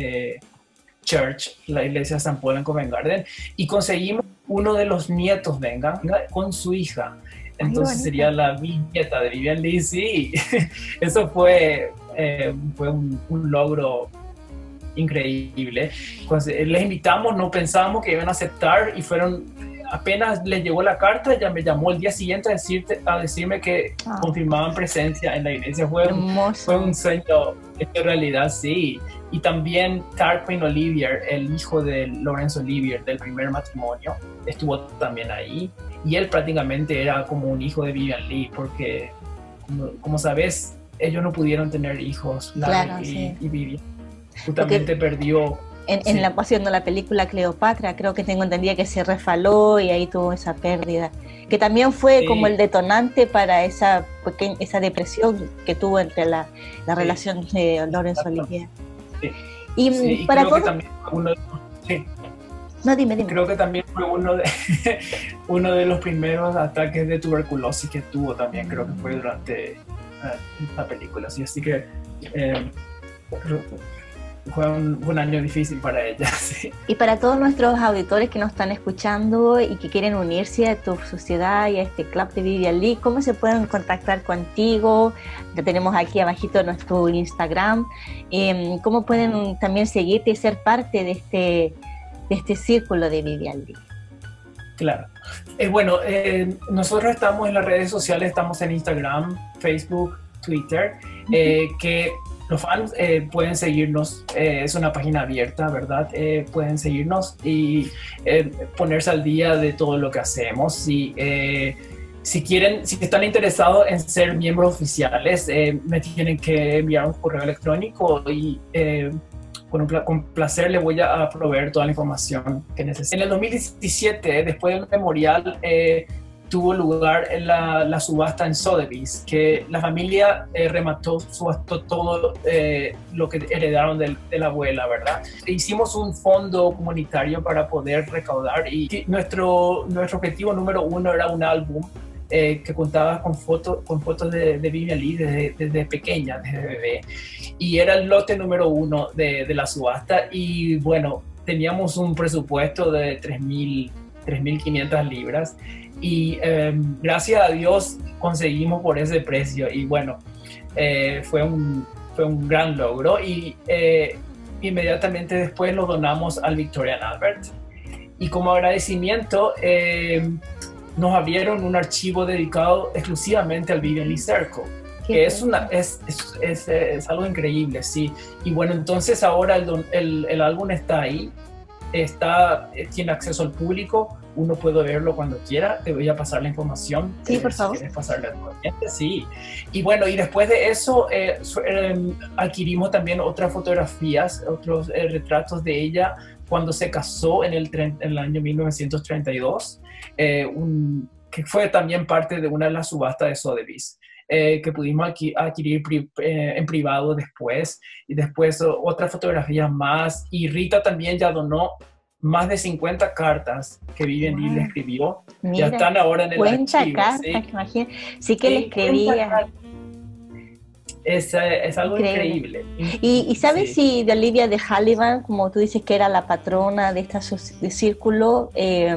Church, la iglesia de St. Paul en Covent Garden, y conseguimos uno de los nietos venga con su hija. Entonces sería la bisnieta de Vivian Lee, sí. Eso fue un logro increíble. Pues, les invitamos, no pensábamos que iban a aceptar y apenas les llegó la carta, ella me llamó el día siguiente a decirme que confirmaban presencia en la iglesia. Fue un sueño hecho realidad, sí. Y también Tarquin Olivier, el hijo de Laurence Olivier del primer matrimonio, estuvo también ahí y él prácticamente era como un hijo de Vivian Lee, porque como sabes, ellos no pudieron tener hijos, claro, y Vivian justamente perdió. Haciendo la película Cleopatra, creo que tengo entendido que se resbaló y ahí tuvo esa pérdida, que también fue como el detonante para esa depresión que tuvo entre la relación de Laurence Olivier. Sí. Y para creo todo... que también No, dime. Creo que también fue uno de los primeros ataques de tuberculosis que tuvo también, creo que fue durante la película. Así que fue un año difícil para ella. Sí. Y para todos nuestros auditores que nos están escuchando y que quieren unirse a tu sociedad y a este club de Vivian Lee, ¿cómo se pueden contactar contigo? Ya tenemos aquí abajito nuestro Instagram. ¿Cómo pueden también seguirte y ser parte de este círculo de Vivian Lee? Claro. Bueno, nosotros estamos en las redes sociales, estamos en Instagram, Facebook, Twitter, que los fans pueden seguirnos, es una página abierta, ¿verdad? Pueden seguirnos y ponerse al día de todo lo que hacemos. Si quieren, si están interesados en ser miembros oficiales, me tienen que enviar un correo electrónico y con placer les voy a proveer toda la información que necesiten. En el 2017, después del memorial, tuvo lugar en la subasta en Sotheby's, que la familia subastó todo lo que heredaron de la abuela, ¿verdad? Hicimos un fondo comunitario para poder recaudar y nuestro objetivo número uno era un álbum que contaba con fotos de Vivian Leigh desde pequeña, desde bebé, y era el lote número uno de la subasta. Y bueno, teníamos un presupuesto de 3.500 libras y gracias a Dios conseguimos por ese precio y bueno, fue un gran logro y inmediatamente después lo donamos al Victoria and Albert y como agradecimiento nos abrieron un archivo dedicado exclusivamente al Vivian Leigh Circle, que es algo increíble, sí. Y bueno, entonces ahora el álbum está ahí, tiene acceso al público, uno puede verlo cuando quiera. Te voy a pasar la información. Sí, por favor. Si quieres pasarle al cliente, sí. Y bueno, y después de eso adquirimos también otras fotografías, otros retratos de ella cuando se casó en el año 1932, que fue también parte de una de las subastas de Sotheby's. Que pudimos adquirir en privado después, y después otras fotografías más, y Rita también ya donó más de 50 cartas que Vivian Leigh le escribió. Mira, ya están ahora en el archivo. Cartas, ¿sí? Imagínate. Sí que le escribía. Es algo increíble. ¿Y sabes si de Olivia de Havilland, como tú dices que era la patrona de de círculo,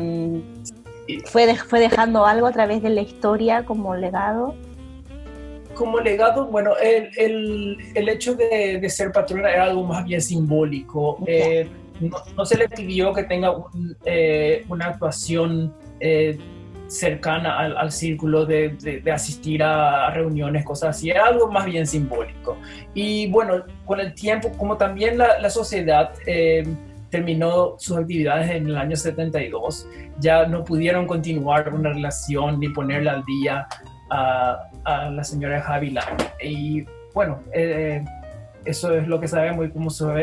fue dejando algo a través de la historia como legado? Como legado, bueno, el hecho de ser patrona era algo más bien simbólico. No se le pidió que tenga una actuación cercana al círculo de asistir a reuniones, cosas así. Era algo más bien simbólico. Y bueno, con el tiempo, como también la sociedad terminó sus actividades en el año 72, ya no pudieron continuar una relación ni ponerla al día a la señora de Havilland. Y bueno, eso es lo que sabemos, y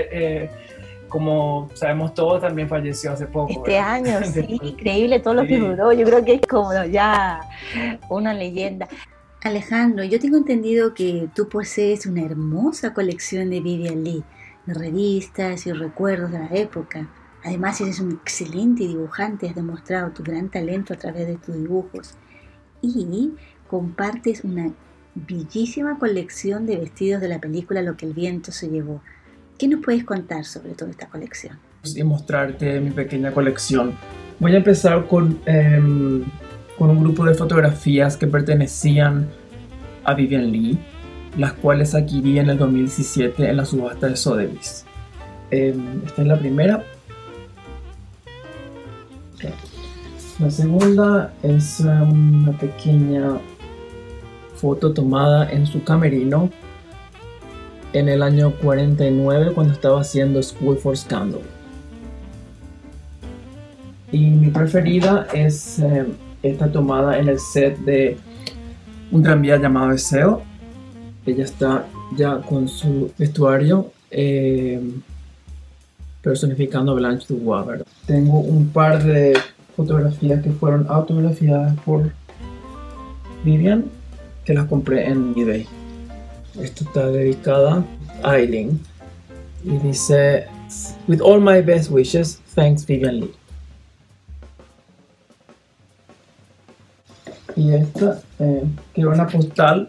como sabemos todos, también falleció hace poco. Este año, sí, increíble todo lo que duró. Yo creo que es como ya una leyenda. Alejandro, yo tengo entendido que tú posees una hermosa colección de Vivian Leigh, de revistas y recuerdos de la época. Además, eres un excelente dibujante, has demostrado tu gran talento a través de tus dibujos. Y compartes una bellísima colección de vestidos de la película Lo que el viento se llevó. ¿Qué nos puedes contar sobre toda esta colección? Y mostrarte mi pequeña colección. Voy a empezar con un grupo de fotografías que pertenecían a Vivian Leigh, las cuales adquirí en el 2017 en la subasta de Sotheby's. Esta es la primera. La segunda es una pequeña foto tomada en su camerino en el año 49, cuando estaba haciendo School for Scandal. Y mi preferida es esta tomada en el set de un tranvía llamado Deseo. Ella está ya con su vestuario personificando a Blanche Dubois, ¿verdad? Tengo un par de fotografías que fueron autografiadas por Vivian, que las compré en eBay. Esto está dedicada a Eileen y dice: "With all my best wishes, thanks Vivian Leigh". Y esta, que era una postal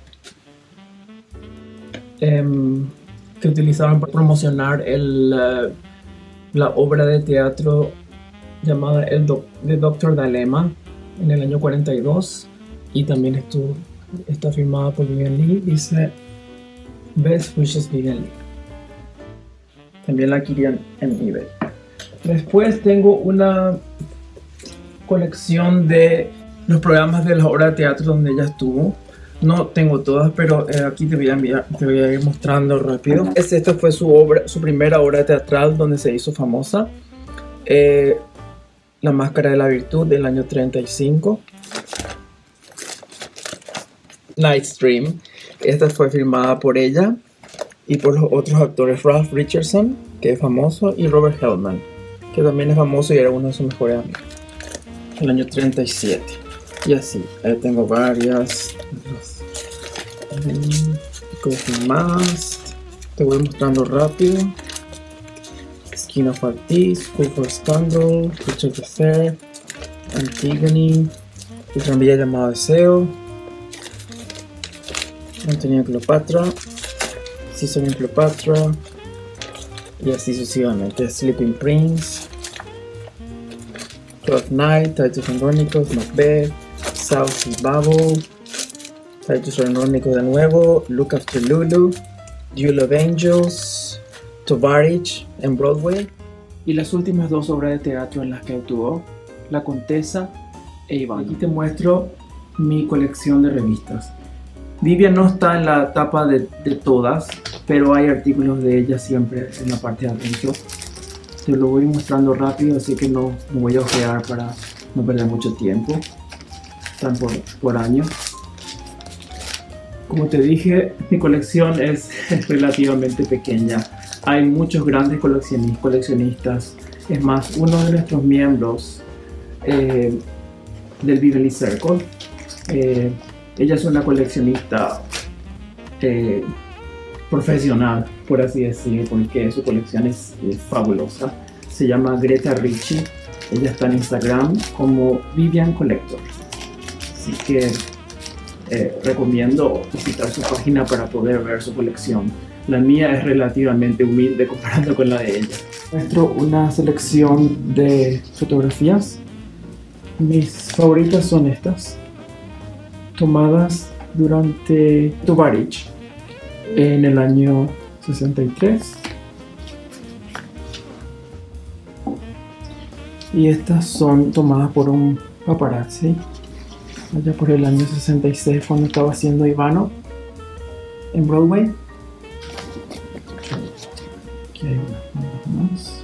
que utilizaron para promocionar la obra de teatro llamada The Doctor Dilemma en el año 42, y también está firmada por Vivian Leigh. Dice: "Best wishes Vivian Leigh". También la adquirían en eBay. Después tengo una colección de los programas de la obra de teatro donde ella estuvo. No tengo todas, pero aquí te voy a ir mostrando rápido. Esta fue su primera obra teatral donde se hizo famosa. La Máscara de la Virtud del año 35. Night's Dream. Esta fue filmada por ella y por los otros actores Ralph Richardson, que es famoso, y Robert Hellman, que también es famoso y era uno de sus mejores amigos. El año 37. Y así, ahí tengo varias cosas más. Te voy mostrando rápido. Skin of Artiste, School for Scandal, Richard III, Antigone, El tranvía llamado Deseo, Antonio Cleopatra, Caesar and Cleopatra, y así sucesivamente. Sleeping Prince, Twelfth Night, Titus Andronicus, Macbeth, South y Babel, Titus Andronicus de nuevo, Look After Lulu, Duel of Angels, Tovarich en Broadway, y las últimas dos obras de teatro en las que actuó, La Contesa e Iván. Aquí te muestro mi colección de revistas. Vivian no está en la tapa de todas, pero hay artículos de ella siempre en la parte de adentro. Te lo voy mostrando rápido, así que no voy a ojear para no perder mucho tiempo. Están por año. Como te dije, mi colección es relativamente pequeña. Hay muchos grandes coleccionistas. Es más, uno de nuestros miembros del Vivian Circle, ella es una coleccionista profesional, por así decir, porque su colección es fabulosa. Se llama Greta Ricci. Ella está en Instagram como Vivian Collector. Así que recomiendo visitar su página para poder ver su colección. La mía es relativamente humilde comparando con la de ella. Muestro una selección de fotografías. Mis favoritas son estas, tomadas durante Tovarich en el año 63. Y estas son tomadas por un paparazzi allá por el año 66, cuando estaba haciendo Ivano en Broadway. Aquí hay unas más.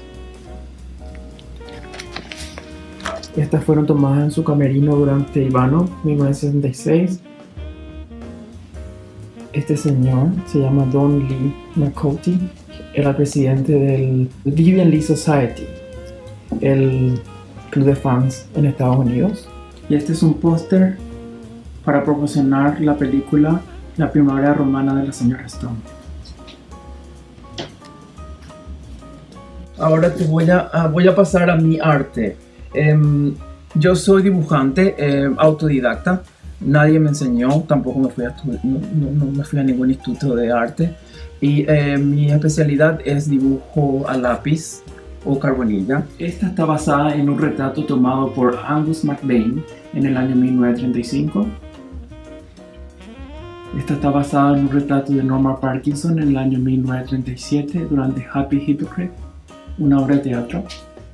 Estas fueron tomadas en su camerino durante Ivano 1966. Este señor se llama Don Lee McCoty, era presidente del Vivian Leigh Society, el club de fans en Estados Unidos. Y este es un póster para promocionar la película La Primavera Romana de la señora Stone. Ahora voy a pasar a mi arte. Yo soy dibujante autodidacta. Nadie me enseñó, tampoco me fui a ningún instituto de arte. Y mi especialidad es dibujo a lápiz o carbonilla. Esta está basada en un retrato tomado por Angus MacBain en el año 1935. Esta está basada en un retrato de Norma Parkinson en el año 1937 durante Happy Hypocrite, una obra de teatro.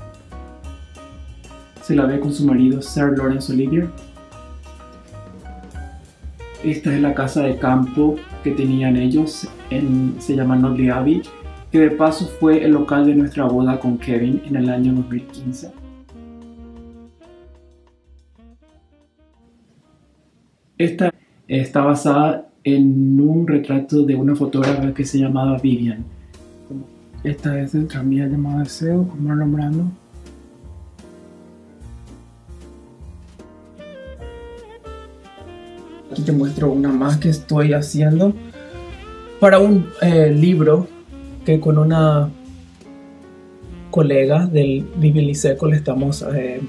Se la ve con su marido Sir Laurence Olivier. Esta es la casa de campo que tenían ellos, se llama Notley Abbey, que de paso fue el local de nuestra boda con Kevin en el año 2015. Esta está basada en un retrato de una fotógrafa que se llamaba Vivian. Esta es el tranvía llamado Deseo, como nombrando. Aquí te muestro una más que estoy haciendo para un libro que con una colega del Vivian Leigh Circle estamos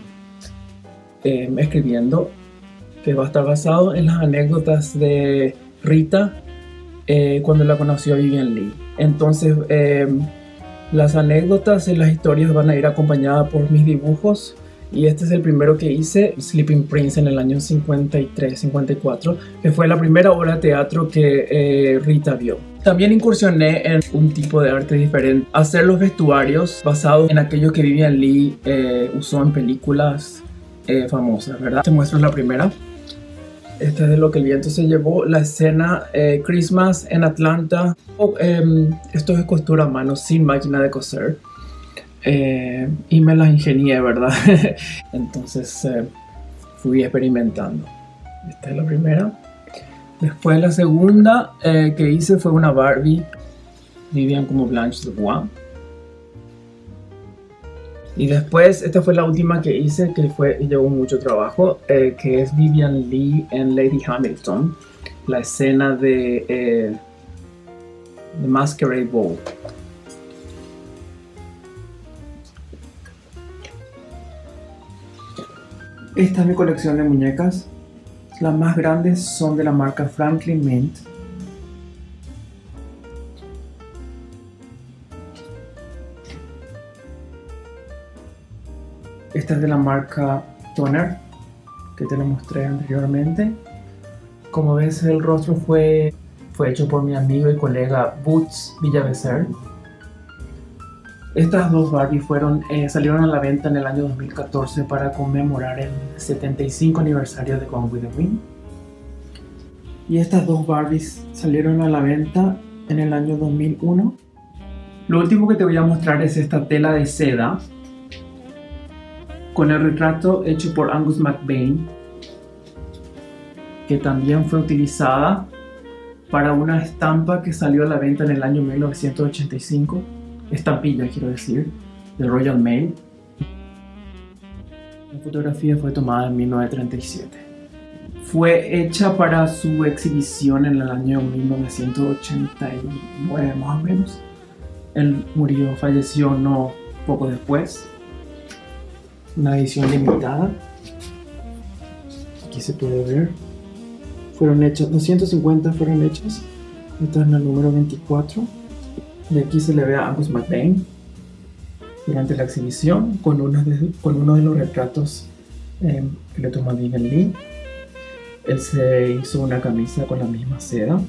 escribiendo, que va a estar basado en las anécdotas de Rita cuando la conoció a Vivian Leigh. Entonces las anécdotas y las historias van a ir acompañadas por mis dibujos. Y este es el primero que hice, Sleeping Prince, en el año 53-54, que fue la primera obra de teatro que Rita vio. También incursioné en un tipo de arte diferente, hacer los vestuarios basados en aquellos que Vivian Leigh usó en películas famosas, ¿verdad? Te muestro la primera. Esta es de Lo que el viento se llevó, la escena Christmas en Atlanta. Esto es costura a mano sin máquina de coser. Y me las ingenié, ¿verdad? Entonces fui experimentando. Esta es la primera. Después la segunda que hice fue una Barbie. Vivían como Blanche Dubois. Y después, esta fue la última que hice, que llevó mucho trabajo, que es Vivian Leigh en Lady Hamilton, la escena de The Masquerade Ball. Esta es mi colección de muñecas. Las más grandes son de la marca Franklin Mint. Esta es de la marca Toner, que te lo mostré anteriormente. Como ves, el rostro fue hecho por mi amigo y colega Boots Villabecer. Estas dos Barbie salieron a la venta en el año 2014 para conmemorar el 75 aniversario de Gone with the Wind. Y estas dos Barbies salieron a la venta en el año 2001. Lo último que te voy a mostrar es esta tela de seda con el retrato hecho por Angus MacBain, que también fue utilizada para una estampa que salió a la venta en el año 1985, estampilla quiero decir, del Royal Mail. La fotografía fue tomada en 1937. Fue hecha para su exhibición en el año 1989 más o menos. Él falleció no poco después. Una edición limitada. Aquí se puede ver. Fueron hechas, 250 fueron hechas. Esta es la número 24. Y aquí se le ve a Angus MacBain durante la exhibición con uno de los retratos que le tomó Vivian Leigh. Él se hizo una camisa con la misma seda.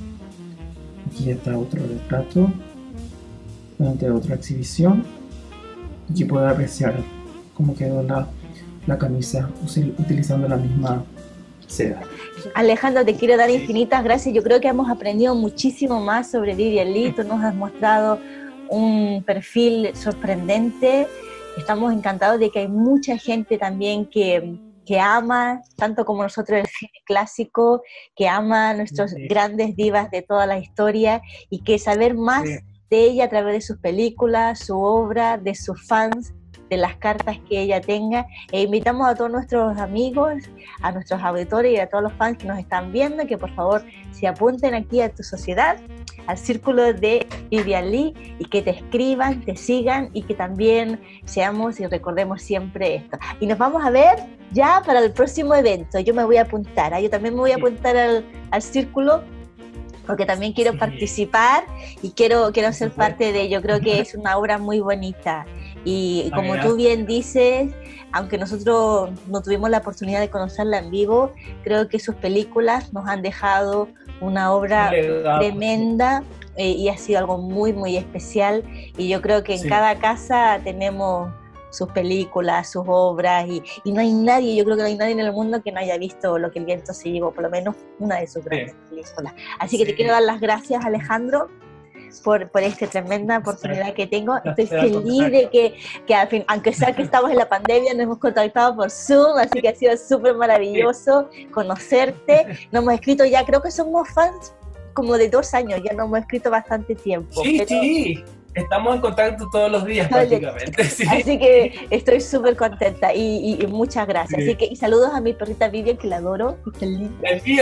Aquí está otro retrato durante otra exhibición. Aquí puede apreciar cómo quedó la camisa utilizando la misma seda. Alejandro, te quiero dar infinitas gracias. Yo creo que hemos aprendido muchísimo más sobre Vivian Leigh. Tú nos has mostrado un perfil sorprendente. Estamos encantados de que hay mucha gente también que ama, tanto como nosotros, el cine clásico, que ama a nuestros grandes divas de toda la historia, y que saber más de ella a través de sus películas, su obra, de sus fans, de las cartas que ella tenga. E invitamos a todos nuestros amigos, a nuestros auditores y a todos los fans que nos están viendo, que por favor se apunten aquí a tu sociedad, al círculo de Vivian Leigh, y que te escriban, te sigan, y que también seamos y recordemos siempre esto. Y nos vamos a ver ya para el próximo evento. Yo me voy a apuntar, yo también me voy a apuntar al círculo, porque también quiero participar y quiero ser parte de ello. Creo que es una obra muy bonita. Y como tú bien dices, aunque nosotros no tuvimos la oportunidad de conocerla en vivo, creo que sus películas nos han dejado una obra tremenda, y ha sido algo muy, muy especial. Y yo creo que en cada casa tenemos sus películas, sus obras, y no hay nadie, yo creo que no hay nadie en el mundo que no haya visto Lo que el viento se llevó, por lo menos una de sus grandes películas. Así que te quiero dar las gracias, Alejandro, por esta tremenda oportunidad que tengo. Estoy feliz de que al fin, aunque sea que estamos en la pandemia, nos hemos contactado por Zoom, así que ha sido súper maravilloso conocerte. Nos hemos escrito ya, creo que somos fans como de 2 años, ya nos hemos escrito bastante tiempo. Sí, estamos en contacto todos los días prácticamente. Sí. Así que estoy súper contenta y muchas gracias. Así que, y saludos a mi perrita Vivian, que la adoro. El mío,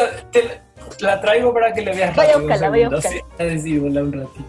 la traigo para que le veas. Vaya a buscarla, vaya a buscarla. Sí, a decirla un ratito.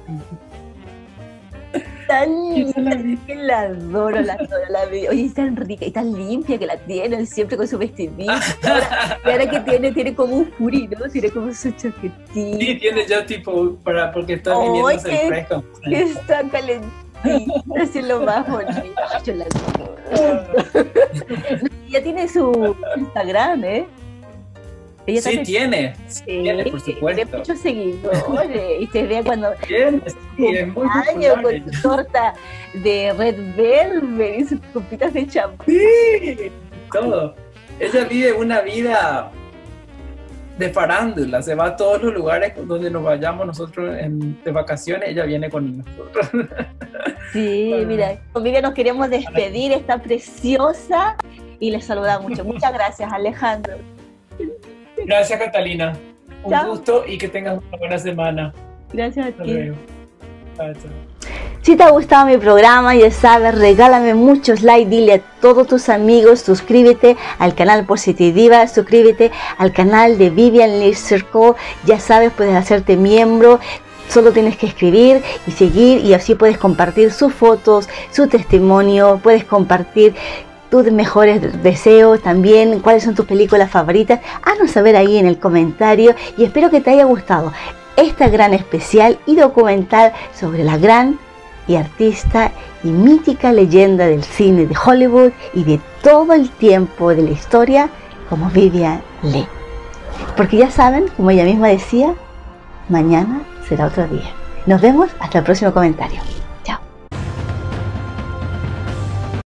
Tan linda, que la adoro, la veo. Oye, es tan rica y tan limpia que la tienen siempre con su vestidito. Y ahora que tiene como un furi, ¿no? Tiene como su chaquetita. Sí, tiene ya tipo, porque está viniéndose el fresco. Que está calentita, es lo más bonito. Yo la adoro. Ya tiene su Instagram, ¿eh? Ella sí, tiene, por supuesto. Tiene muchos seguidores, y se ve cuando tiene muy año con su torta de Red Velvet y sus copitas de champán. Sí, todo. Ella vive una vida de farándula, se va a todos los lugares donde nos vayamos nosotros de vacaciones, ella viene con nosotros. Sí, mira, con Vivian nos queremos despedir, está preciosa y les saluda mucho. Muchas gracias, Alejandro. Gracias, Catalina. Un Chao. gusto y que tengas una buena semana. Gracias a Hasta ti. luego. Chao, chao. Si te ha gustado mi programa, ya sabes, regálame muchos likes, dile a todos tus amigos, suscríbete al canal Positiva, suscríbete al canal de Vivian Leigh Circle, ya sabes, puedes hacerte miembro, solo tienes que escribir y seguir y así puedes compartir sus fotos, su testimonio, puedes compartir tus mejores deseos también, cuáles son tus películas favoritas, haznos saber ahí en el comentario y espero que te haya gustado esta gran especial y documental sobre la gran y artista y mítica leyenda del cine de Hollywood y de todo el tiempo de la historia como Vivian Leigh. Porque ya saben, como ella misma decía, mañana será otro día. Nos vemos hasta el próximo comentario.